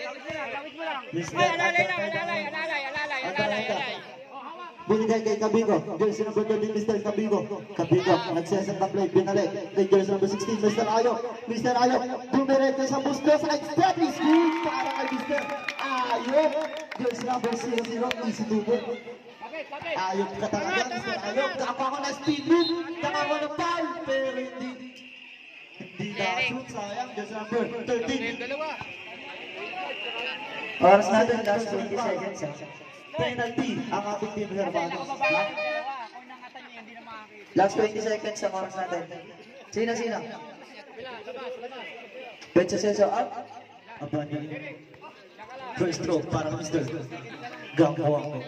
Binigay kay Cabigo. Jersey number 13, Mr. Cabigo. Cabigo, nagsesend ng play. Binalik kay jersey number 16, Mr. Ayo. Mr. Ayo, dumiretso sa busto. Side step is good para kay Mr. Ayo. Jersey number 00, easy to go. Ayok ka talaga, Mr. Ayok. Kaka ko na speed move. Kaka ko na foul. Pero hindi na-shoot. Sayang. Jersey number 13. Oras natin, last 20 seconds. Penalty ang ating team Hermanos. Last 20 seconds ang oras natin. Sino? Berciseso up. Abandon. First throw para Mr. Gacuango.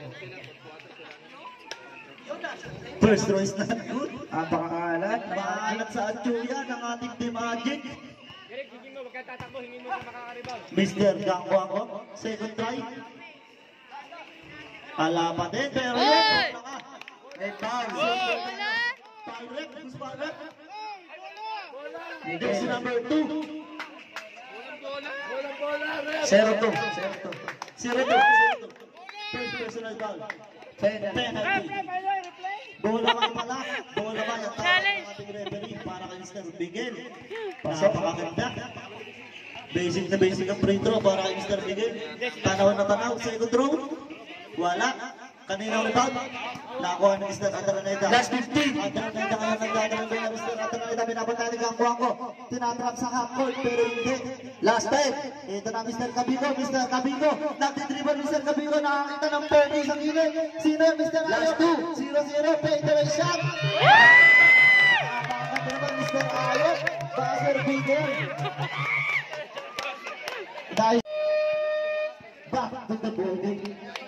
First throw is not good. Napakaalat. Maalat sa atsuya ng ating team Magic. Mr. Gacuango. Second try. Ala pa din, pero yun. May foul. Wala. Foul rep, who's foul rep? Jersey number 2. 0-2. 0-2. First personal foul. Penalty. Bola kayo pala. Bola kayo. Challenge. Ang ating referee para kay Mr. Miguel. Napakaganda. Basic na basic ang free throw para kay Mr. Miguel. Tanaw na tanaw. Second row. Wala. Kanina rebound. Nakuha ni Mr. Atraneda. Last 15. Atraneda ngayon nagdadala ng Mr. Atraneda. Pinapatali ang kuwang ko. Tinatrap sa half court pero hindi. Last time. Ito na Mr. Cabigo. Mr. Cabigo. Nagtitribal Mr. Cabigo. Nakakita ng penny sa gilid. Sino yung Mr. Ayo? 0-0. Fade away shot. Napakaganda naman Mr. Ayo. Buzzer beater. Dahil back to the building.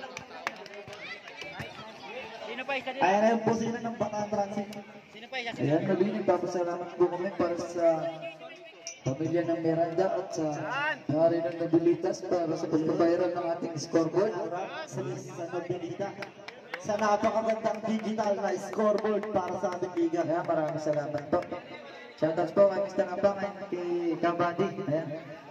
Sino pa isa dito? Ayan na yung pusina ng Bataan Transit. Sino pa isa? Ayan, muli nagpapasalamat po kami para sa pamilya ng Miranda at sa hari ng Nabilitas para sa pagpapayaran ng ating scoreboard. Sa Nobilita. Sa napakagandang digital na scoreboard para sa ating liga. Ayan, maraming salamat po. Shoutouts po kay Mr. Abang at kay Kabady. Ayan.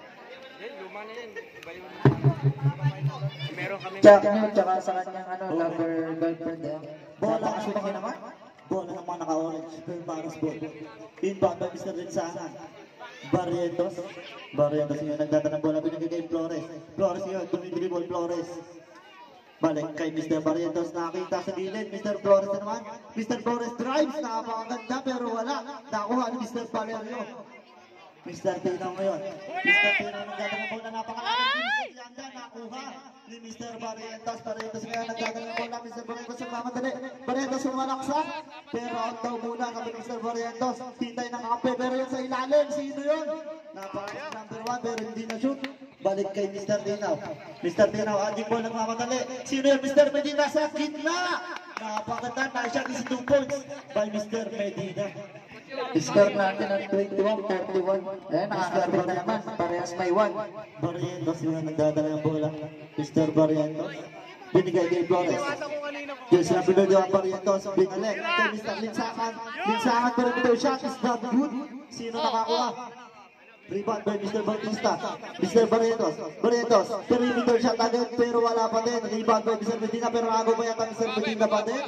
Meron kami. Check nyo, tsaka sa kanyang lover girlfriend. Ayan. Bola kasi naman. Bola ng mga naka-orange. Pero paras ball. Inbound by Mr. Rinsangan. Barrientos. Barrientos yun. Nagdata ng bola. Binigay kay Flores. Flores yun. Tumidribble Flores. Balik kay Mr. Barrientos. Nakita sa gilid. Mr. Flores na naman. Mr. Flores drives. Napakaganda pero wala. Nakuha ni Mr. Valerio. Mr. Tino ngayon. Mr. Tino nagdata ng bola. Napakaganda. Yanda nakuha ni Mr. Barrientos. Barrientos ngayon nagdata ng bola. Mr. Barrientos sumamadali. Barrientos sumalaksak. Pero out daw muna kami Mr. Barrientos. Hintay ng kape. Pero yun sa ilalim. Sino yun? Napakaganda number 1 pero hindi na shoot. Balik kay Mr. Tinaw. Mr. Tinaw, ating ball nagmamadali. Sino yung Mr. Medina sa gitna? Napakaganda, na-shot is 2 points by Mr. Medina. Score natin ang 21-41. Ayan, nakakarbit na naman. Parehas may 1. Barrientos yung nagdadala ng bola. Mr. Barrientos. Binigay kay Flores. Yung sinabi doon yung Barrientos. Binalik kay Mr. Linsakan. Linsakan perimeter shot is not good. Sino nakakuha? Rebound by Mr. Bautista. Mr. Barrientos. Barrientos. Perimeter shot agad pero wala pa din. Rebound by Mr. Medina pero ako pa yata Mr. Medina pa din.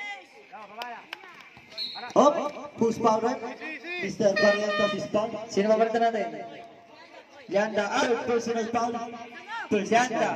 Hop. Who's foul right? Mr. Barrientos is foul. Sino mabalita natin? Yanda out. Third personal foul. First Yanda.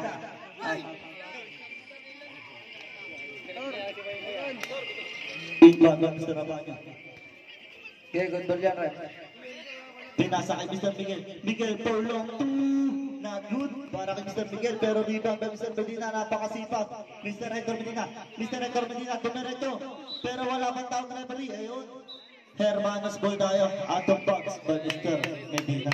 Rebound by Mr. Abanya. Okay, good ball yan, Red. Pinasa kay Mr. Miguel. Miguel for long two. Not good. Para kay Mr. Miguel. Pero rebound by Mr. Medina. Napakasipag. Mr. Hector Medina. Mr. Hector Medina. Dumiretso. Pero wala pang taong referee. Ayun. Hermanos ball tayo. Out of box by Mr. Medina.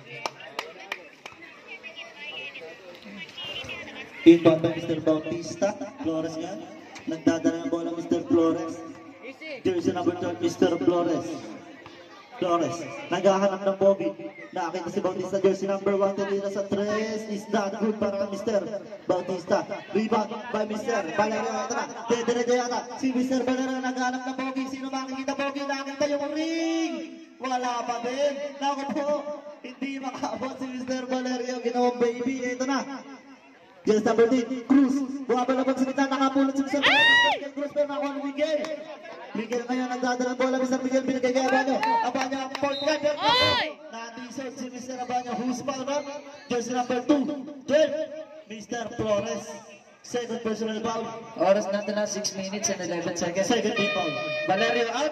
Inbound by Mr. Bautista. Flores nga. Nagdadala ng bola Mr. Flores. Jersey number 12, Mr. Flores. Flores, naghahanap ng Bobby. Nakakita si Bautista, jersey number 1, tinira sa 3. Is not good para kay Mr. Bautista. Rebound by Mr. Valerio. Ito na, dediretso yata. Si Mr. Valerio naghahanap ng Bobby. Sino makikita Bobby? Nakakita yung ring. Wala pa din. Naku po, hindi makaabot si Mr. Valerio. Ginawang baby. Ito na. Jersey number 10, Cruz. Bumabalabag sa kita, nakapulot si Mr. Valerio. Cruz pero nakuha ni Miguel. Miguel ngayon nagdadala ng bola, Mr. Miguel binigay kay Abanyo. Abanyo ang point guard. Na-t-shirt si Mr. Abanyo. Who's foul na? Jersey number 2, 12, Mr. Flores. Second personal foul. Oras natin na 6 minutes and 11 seconds. Second team foul. Valerio out.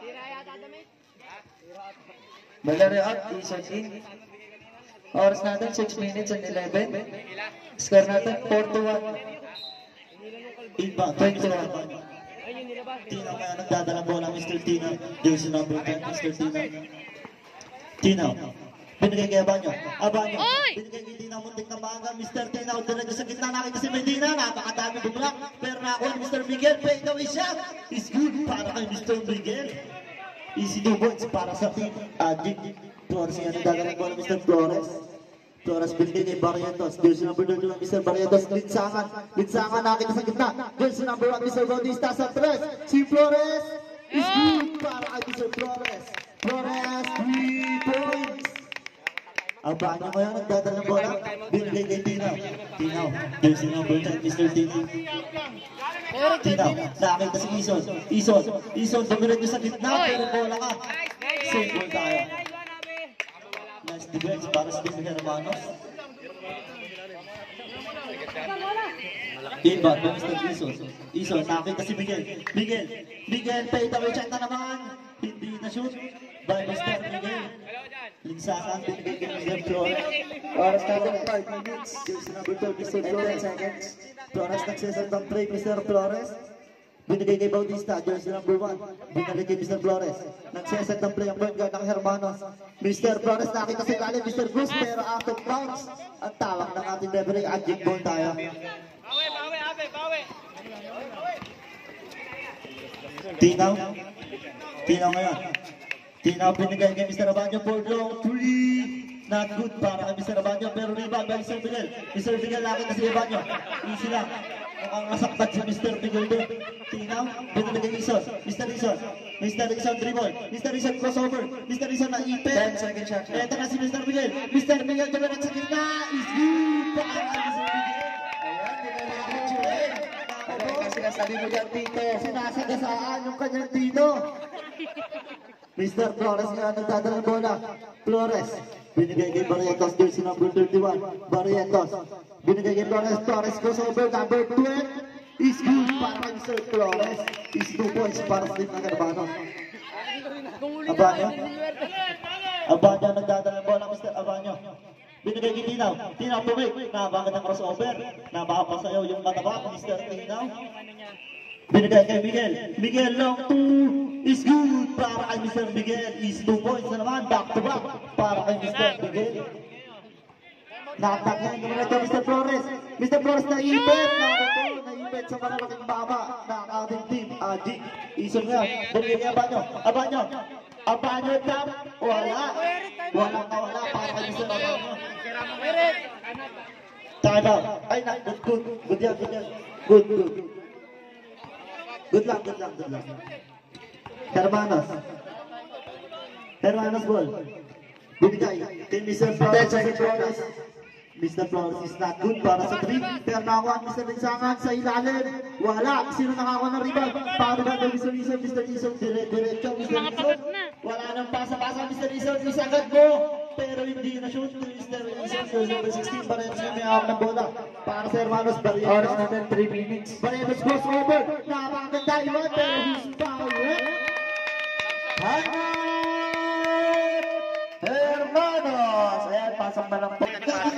Valerio out. Isang in. Oras natin 6 minutes and 11. Score natin 4-1. Inbound by Mr. Abanyo. Tino kaya nagdadala ng bola, Mr. Tino. Jersey number 10, Mr. Tino. Tino. Binigay kay Abanyo. Abanyo. Binigay kay Tino. Muntik na banga. Mr. Tino. Diretso sa gitna. Nakita si Medina. Napakadami bumulak. Pero nakuha ni Mr. Miguel. Fade away shot. Is good para kay Mr. Miguel. Easy 2 points para sa team. Adjik. Flores nga nagdadala ng bola, Mr. Flores. Flores binigay kay Barrientos. Jersey number 2 Mr. Barrientos. Linsangan. Linsangan nakita sa gitna. Jersey number 1 Mr. Bautista sa 3. Si Flores is good para kay Mr. Flores. Flores 3 points. Ang banyo ngayon, nagdadala ng bola. Binigay kay Tinaw. Tinaw. Jersey number 10, Mr. Tinaw. Tinaw. Nakakita si Ison. Ison, dumilag niyo sa gitna. Pero bola ka. Save ball tayo. Nice defense para sa Mr. Hermanos. Inbound by Mr. Ison, nakakita si Miguel. Miguel, fade away check na naman. Hindi na shoot by Mr. Miguel. Linsakan, binigay kay Mr. Flores. Oras natin 5 minutes. Jersey number 12, Mr. And 10 Flores. seconds. Flores nagsesend ng break, Mr. Flores. Binigay kay Bautista, jersey number 1. Binigay kay Mr. Flores. Nagsesend ng play ang point guard ng Hermanos. Mr. Flores nakita si Kali, Mr. Cruz, pero out of bounds. Ang tawag ng ating referee, adject ball tayo. Tinaw ngayon. Tinaw binigay kay Mr. Abanyo for long 3. Not good para kay Mr. Abanyo, pero rebound by Mr. Miguel. Mr. Miguel nakita si Abanyo. Easy lang. Mukhang nasaktan si Mr. Miguel doon. Tinaw, binigay kay Ison. Mr. Ison dribble. Mr. Ison crossover. Mr. Ison na ipin. 10 second shot. Ito na si Mr. Miguel. Mr. Miguel dumanak sa gitna. Is good para kay Mr. Miguel. Ano yung sinasabi mo dyan, Tito? Sinasagasaan yung kanyang Tino. Mr. Flores nga nagdadala ng bola. Flores. Binigay kay Barrientos, jersey number 31. Barrientos. Binigay kay Flores. Flores crossover number 12. Is good para kay Mr. Flores. Is 2 points para sa team ng Hermanos. Abanyo nagdadala ng bola, Mr. Abanyo. Binigay kay Tinaw. Tinaw tumig. Nabagat ang crossover. Napapasayaw yung mataba, Mr. Tinaw. Binigay kay Miguel long 2 is good para kay Mr. Miguel. Is 2 points na naman. Back to back para kay Mr. Miguel. Nakatagyan naman ito Mr. Flores. Mr. Flores naipit. Naipit sa malalaking baba ng ating team. Aji. Ison nga. Binigay kay Abanyo. Abanyo tap. Wala para kay Mr. Abanyo. Time out. Ay, good. Good yan. Good luck. Hermanos ball. Binigay kay Mr. Flores. Mr. Flores is not good para sa 3. Pero nakuha Mr. Linsangan sa ilalim. Wala. Sino nakakuha ng rebound? Paano ba ito Mr. Ison? Diretso Mr. Ison. Wala nang pasa-pasa Mr. Ison. Isagad mo. Pero hindi na shoot. Mr. Ison. Number 16. Barretos yung may hawak ng bola. Para sa Hermanos. Oras natin 3 minutes. Barretos crossover. Napakaganda yun. Pero who's foul? Hermanos. Ayan, pasang malampok.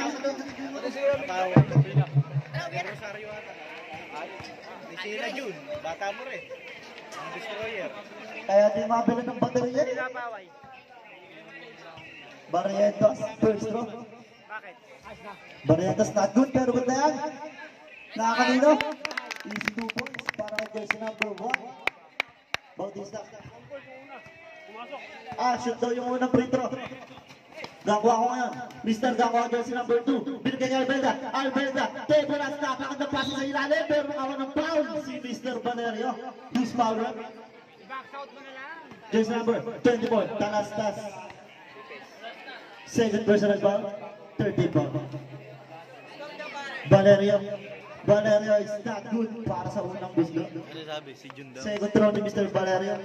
Sila Jun, bata mo rin. Ang destroyer. Kaya di mabili ng baterya. Barrientos, first throw. Bakit? Barrientos not good, pero good na yan. Nakakanino. Easy 2 points para kay jersey number 1. Bautista. Shoot daw yung unang free throw. Gangwa ko ngayon. Mr. Gangwa, jersey number 2. Binigay kay Alberta. Tebulas, napakaganda pasa sa ilalim. Pero nakawa ng foul si Mr. Valerio. Who's foul, right? Box out mo na lang. Jersey number 24. Talastas. Second personal foul. 30 foul. Valerio is not good para sa unang buslo. Ano sabi? Si Jun daw. Second throw ni Mr. Valerio.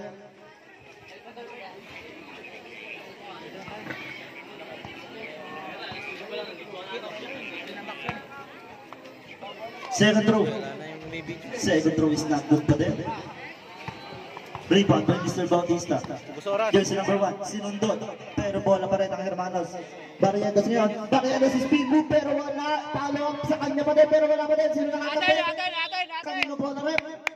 Second throw. Second throw is not good pa din. Rebound by Mr. Bautista. Jersey number 1, sinundot. Pero bola pa rin ang Hermanos. Barrientos ngayon. Barrientos is speed move pero wala. Follow up sa kanya pa din pero wala pa din. Sino nakatabi? Kanino bola rin?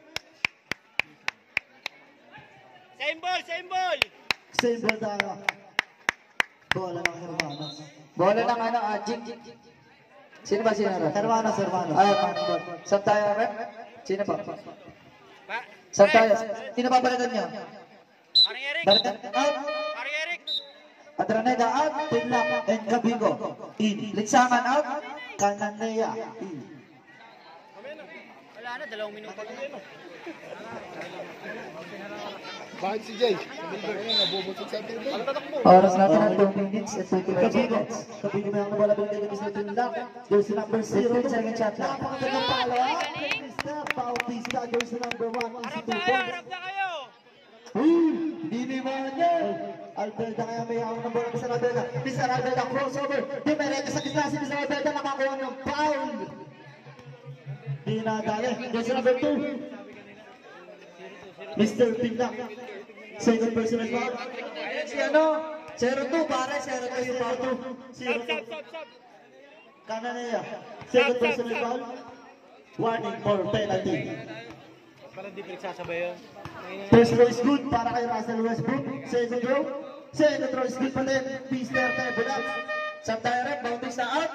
Same ball! Same ball tayo. Bola ng Hermanos. Bola ng Ajik. Sino ba sinara? Hermanos. Ay, saan tayo, rep? Sino ba? Saan tayo? Sino ba balikan niya? Paring Eric! Balikan out. Paring Eric! Adraneda out. Tinlak and Gabigo. In. Linsangan out. Kananea. In. Wala na, 2 minuto na. Bakit si Jay? Nabubusog sa atin. Oras natin at 2 minutes at 25 Kabigo. seconds. Kabigo na ang wala bigay ng Mr. Tindak. Jersey number 0. 15 second shot lang. Napakagandang palo. Mr. Bautista, jersey number 1. Easy 2 points. Harap na kayo! Diniman niya. Alberta kaya may hawak ng bola sa Alberta. Mr. Alberta crossover. Dumerete sa gitna si Mr. Alberta nakakuha ng foul. Di nadali. Jersey number 2. Mr. Tindak. Second personal foul. Si ano? 0-2 pare, 0-2 yung foul. 0-2. Kananea. Second personal foul. Warning for penalty. Parang di pinagsasabay yun. First row is good para kay Russell Westbrook. Second row. Second row is good pa din. Mr. Tebola. Sa direct, Bautista out.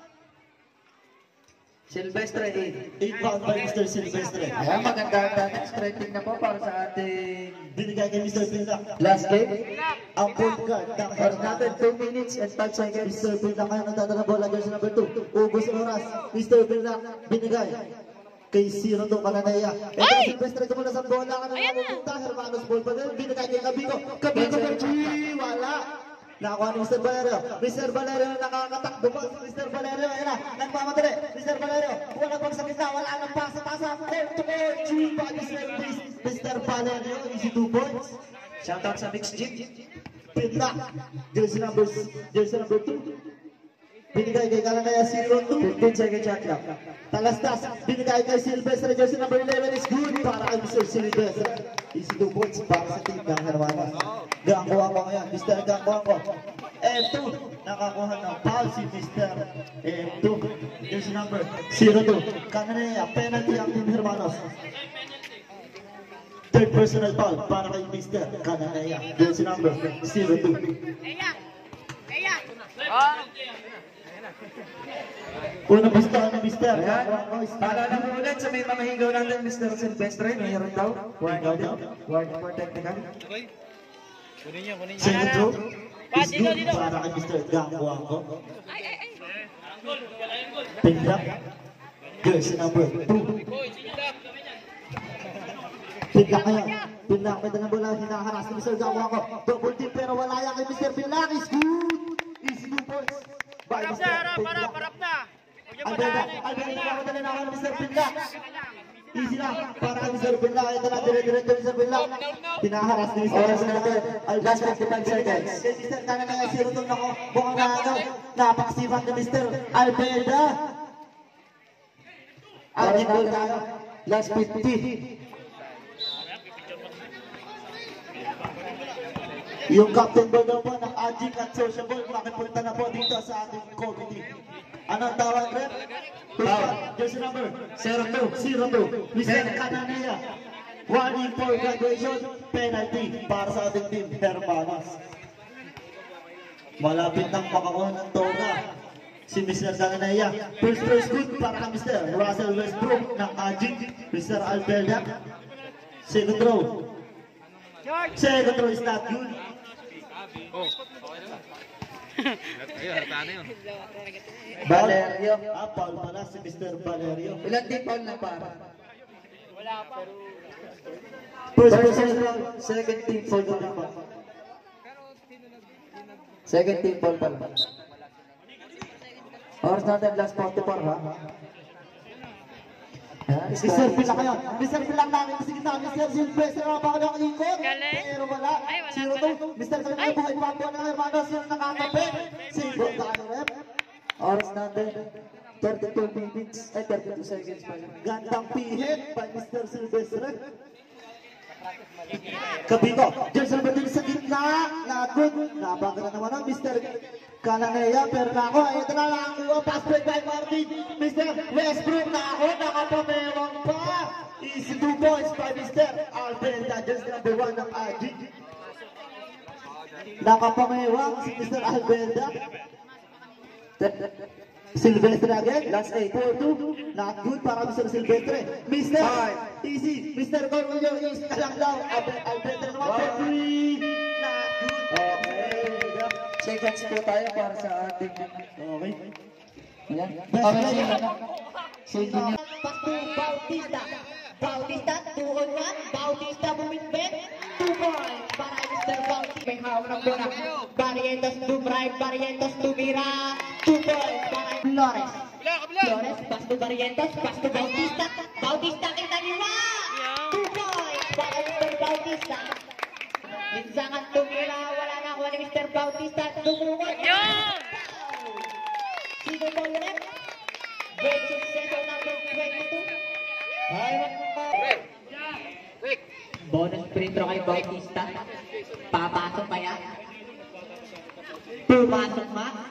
Silvestre 8. 8 pound by Mr. Silvestre. Ayan, maganda ang stretching na po para sa ating Binigay kay Mr. Tindak. last game. Ang point guard ng Oras natin 2 minutes and 5 seconds. Mr. Tindak kaya nagdadala bola. Jersey number 2. Ubus ang oras. Mr. Tindak binigay kay Zero to Kananaya. Ito ang Silvestre tumula sa bola. Kananaya pupunta. Hermanos ball pa din. Binigay kay Kabigo. Kabigo ng G. Wala. Nakuha ni Mr. Valerio. Mr. Valerio nakakatakbo pa. Mr. Valerio, ayan na. Nagmamadali. Mr. Valerio. Wala pang sa gitna. Wala nang pasa-pasa. Court to court. G. Body service. Mr. Valerio. Easy 2 points. Shoutout sa Mix Jeep. Pinlock. Jersey number 2. Binigay kay Kananaya 0-2. 15 second shot lang. Talastas. Binigay kay Silvestre. Jersey number 11 is good para kay Mr. Silvestre. Easy 2 points para sa team ng Hermanos. Gangkuha ko ngayon. Mr. Gangkuha ko. M2. Nakakuha ng foul si Mr. M2. Jersey number 0-2. Kananaya. Penalty ang team Hermanos. Third personal foul para kay Mr. Kananaya. Jersey number 0-2. Unang bustahan ni Mr. Ayan. Paalala mo ulit sa may mamahigaw natin, Mr. Silvestre. Mayroon daw. Warning for technical. Kunin niyo. Second row is good para kay Mr. Gangkuangko. Pinlock. Jersey number 2. Pinlock ngayon. Pinlock may dalang bola. Hinaharas ni Mr. Gangkuangko. Double team pero wala yan kay Mr. Pinlock. Is good. Easy 2 points. By Mr. Pinlock. Harap na! Alberta nakamadali na ako ni Mr. Pinlock. Easy lang para kay Mr. Pinlock. Ito na dire-diretso Mr. Pinlock. Pinaharas ni Mr. Oras natin. Last 55 seconds. Kay Mr. Kananaya 0-2 na ko. Mukhang na napakasipan ni Mr. Alberta. Oras natin. Last 50. Yung captain ba daw po ng Ajik at Sociable, makipunta na po dito sa ating committee. Anong tawag, Rep? Jersey number 0-2. Mr. Kananaya. Warning for graduation. Penalty para sa ating team, Hermanos. Malapit nang makakuha ng toga si Mr. Kananaya. First throw is good para kay Mr. Russell Westbrook ng Ajik. Mr. Alberta. Second throw. Second throw is not good. Ayun, harta na yun. Valerio. Foul pala si Mr. Valerio. Ilan team foul na para? First personal foul. Second team foul Second na foul. Second team foul pala. Oras natin last 44 ha. Mr. Pinlock ngayon. Mr. Pinlock namin. Sige na. Mr. Silvestre na baka nakikot. Galing. Pero wala. Ay, wala 0-2. Mr. Kananaya buhay pa po ng Hermanos. Yung nakakape. Single tayo, Rep. Oras natin 32 minutes. Ay 32 seconds pala. Gandang pihit by Mr. Silvestre. Kabigo. Jersey number 2 sa gitna. Nakot. Nabaka na naman ang Mr. Kananaya. Pero nako. Ito na lang. Pass break by Martin. Mr. Westbrook. Nako. Nakapamewang pa. Easy 2 points by Mr. Alberta. Jersey number 1 ng Ajik. Nakapamewang si Mr. Alberta. Silvestre again. Last 8. 4-2. Not good para Mr. Silvestre. Mr. Easy. Mr. Cornelio is na lang daw. Alberta naman for 3. Not good. Okay. Seconds po tayo para sa ating Okay. Ayan. Best player. Sige. pass to Bautista. Bautista, 2 on 1. Bautista bumitbit. 2 points para kay Mr. Bautista. May hawak ng bola. Barrientos to Brian, Barrientos to Mira. 2 points para kay Flores. Flores, pass to Barrientos, pass to Bautista. Bautista kita niwa. 2 points para kay Mr. Bautista. Minsangan to Mira, wala na ako ni Mr. Bautista. Dumungod. Sino ba ulit? Grade 6 second number 22. Bonus free throw kay Bautista. Papasok pa yan. Pumasok ma.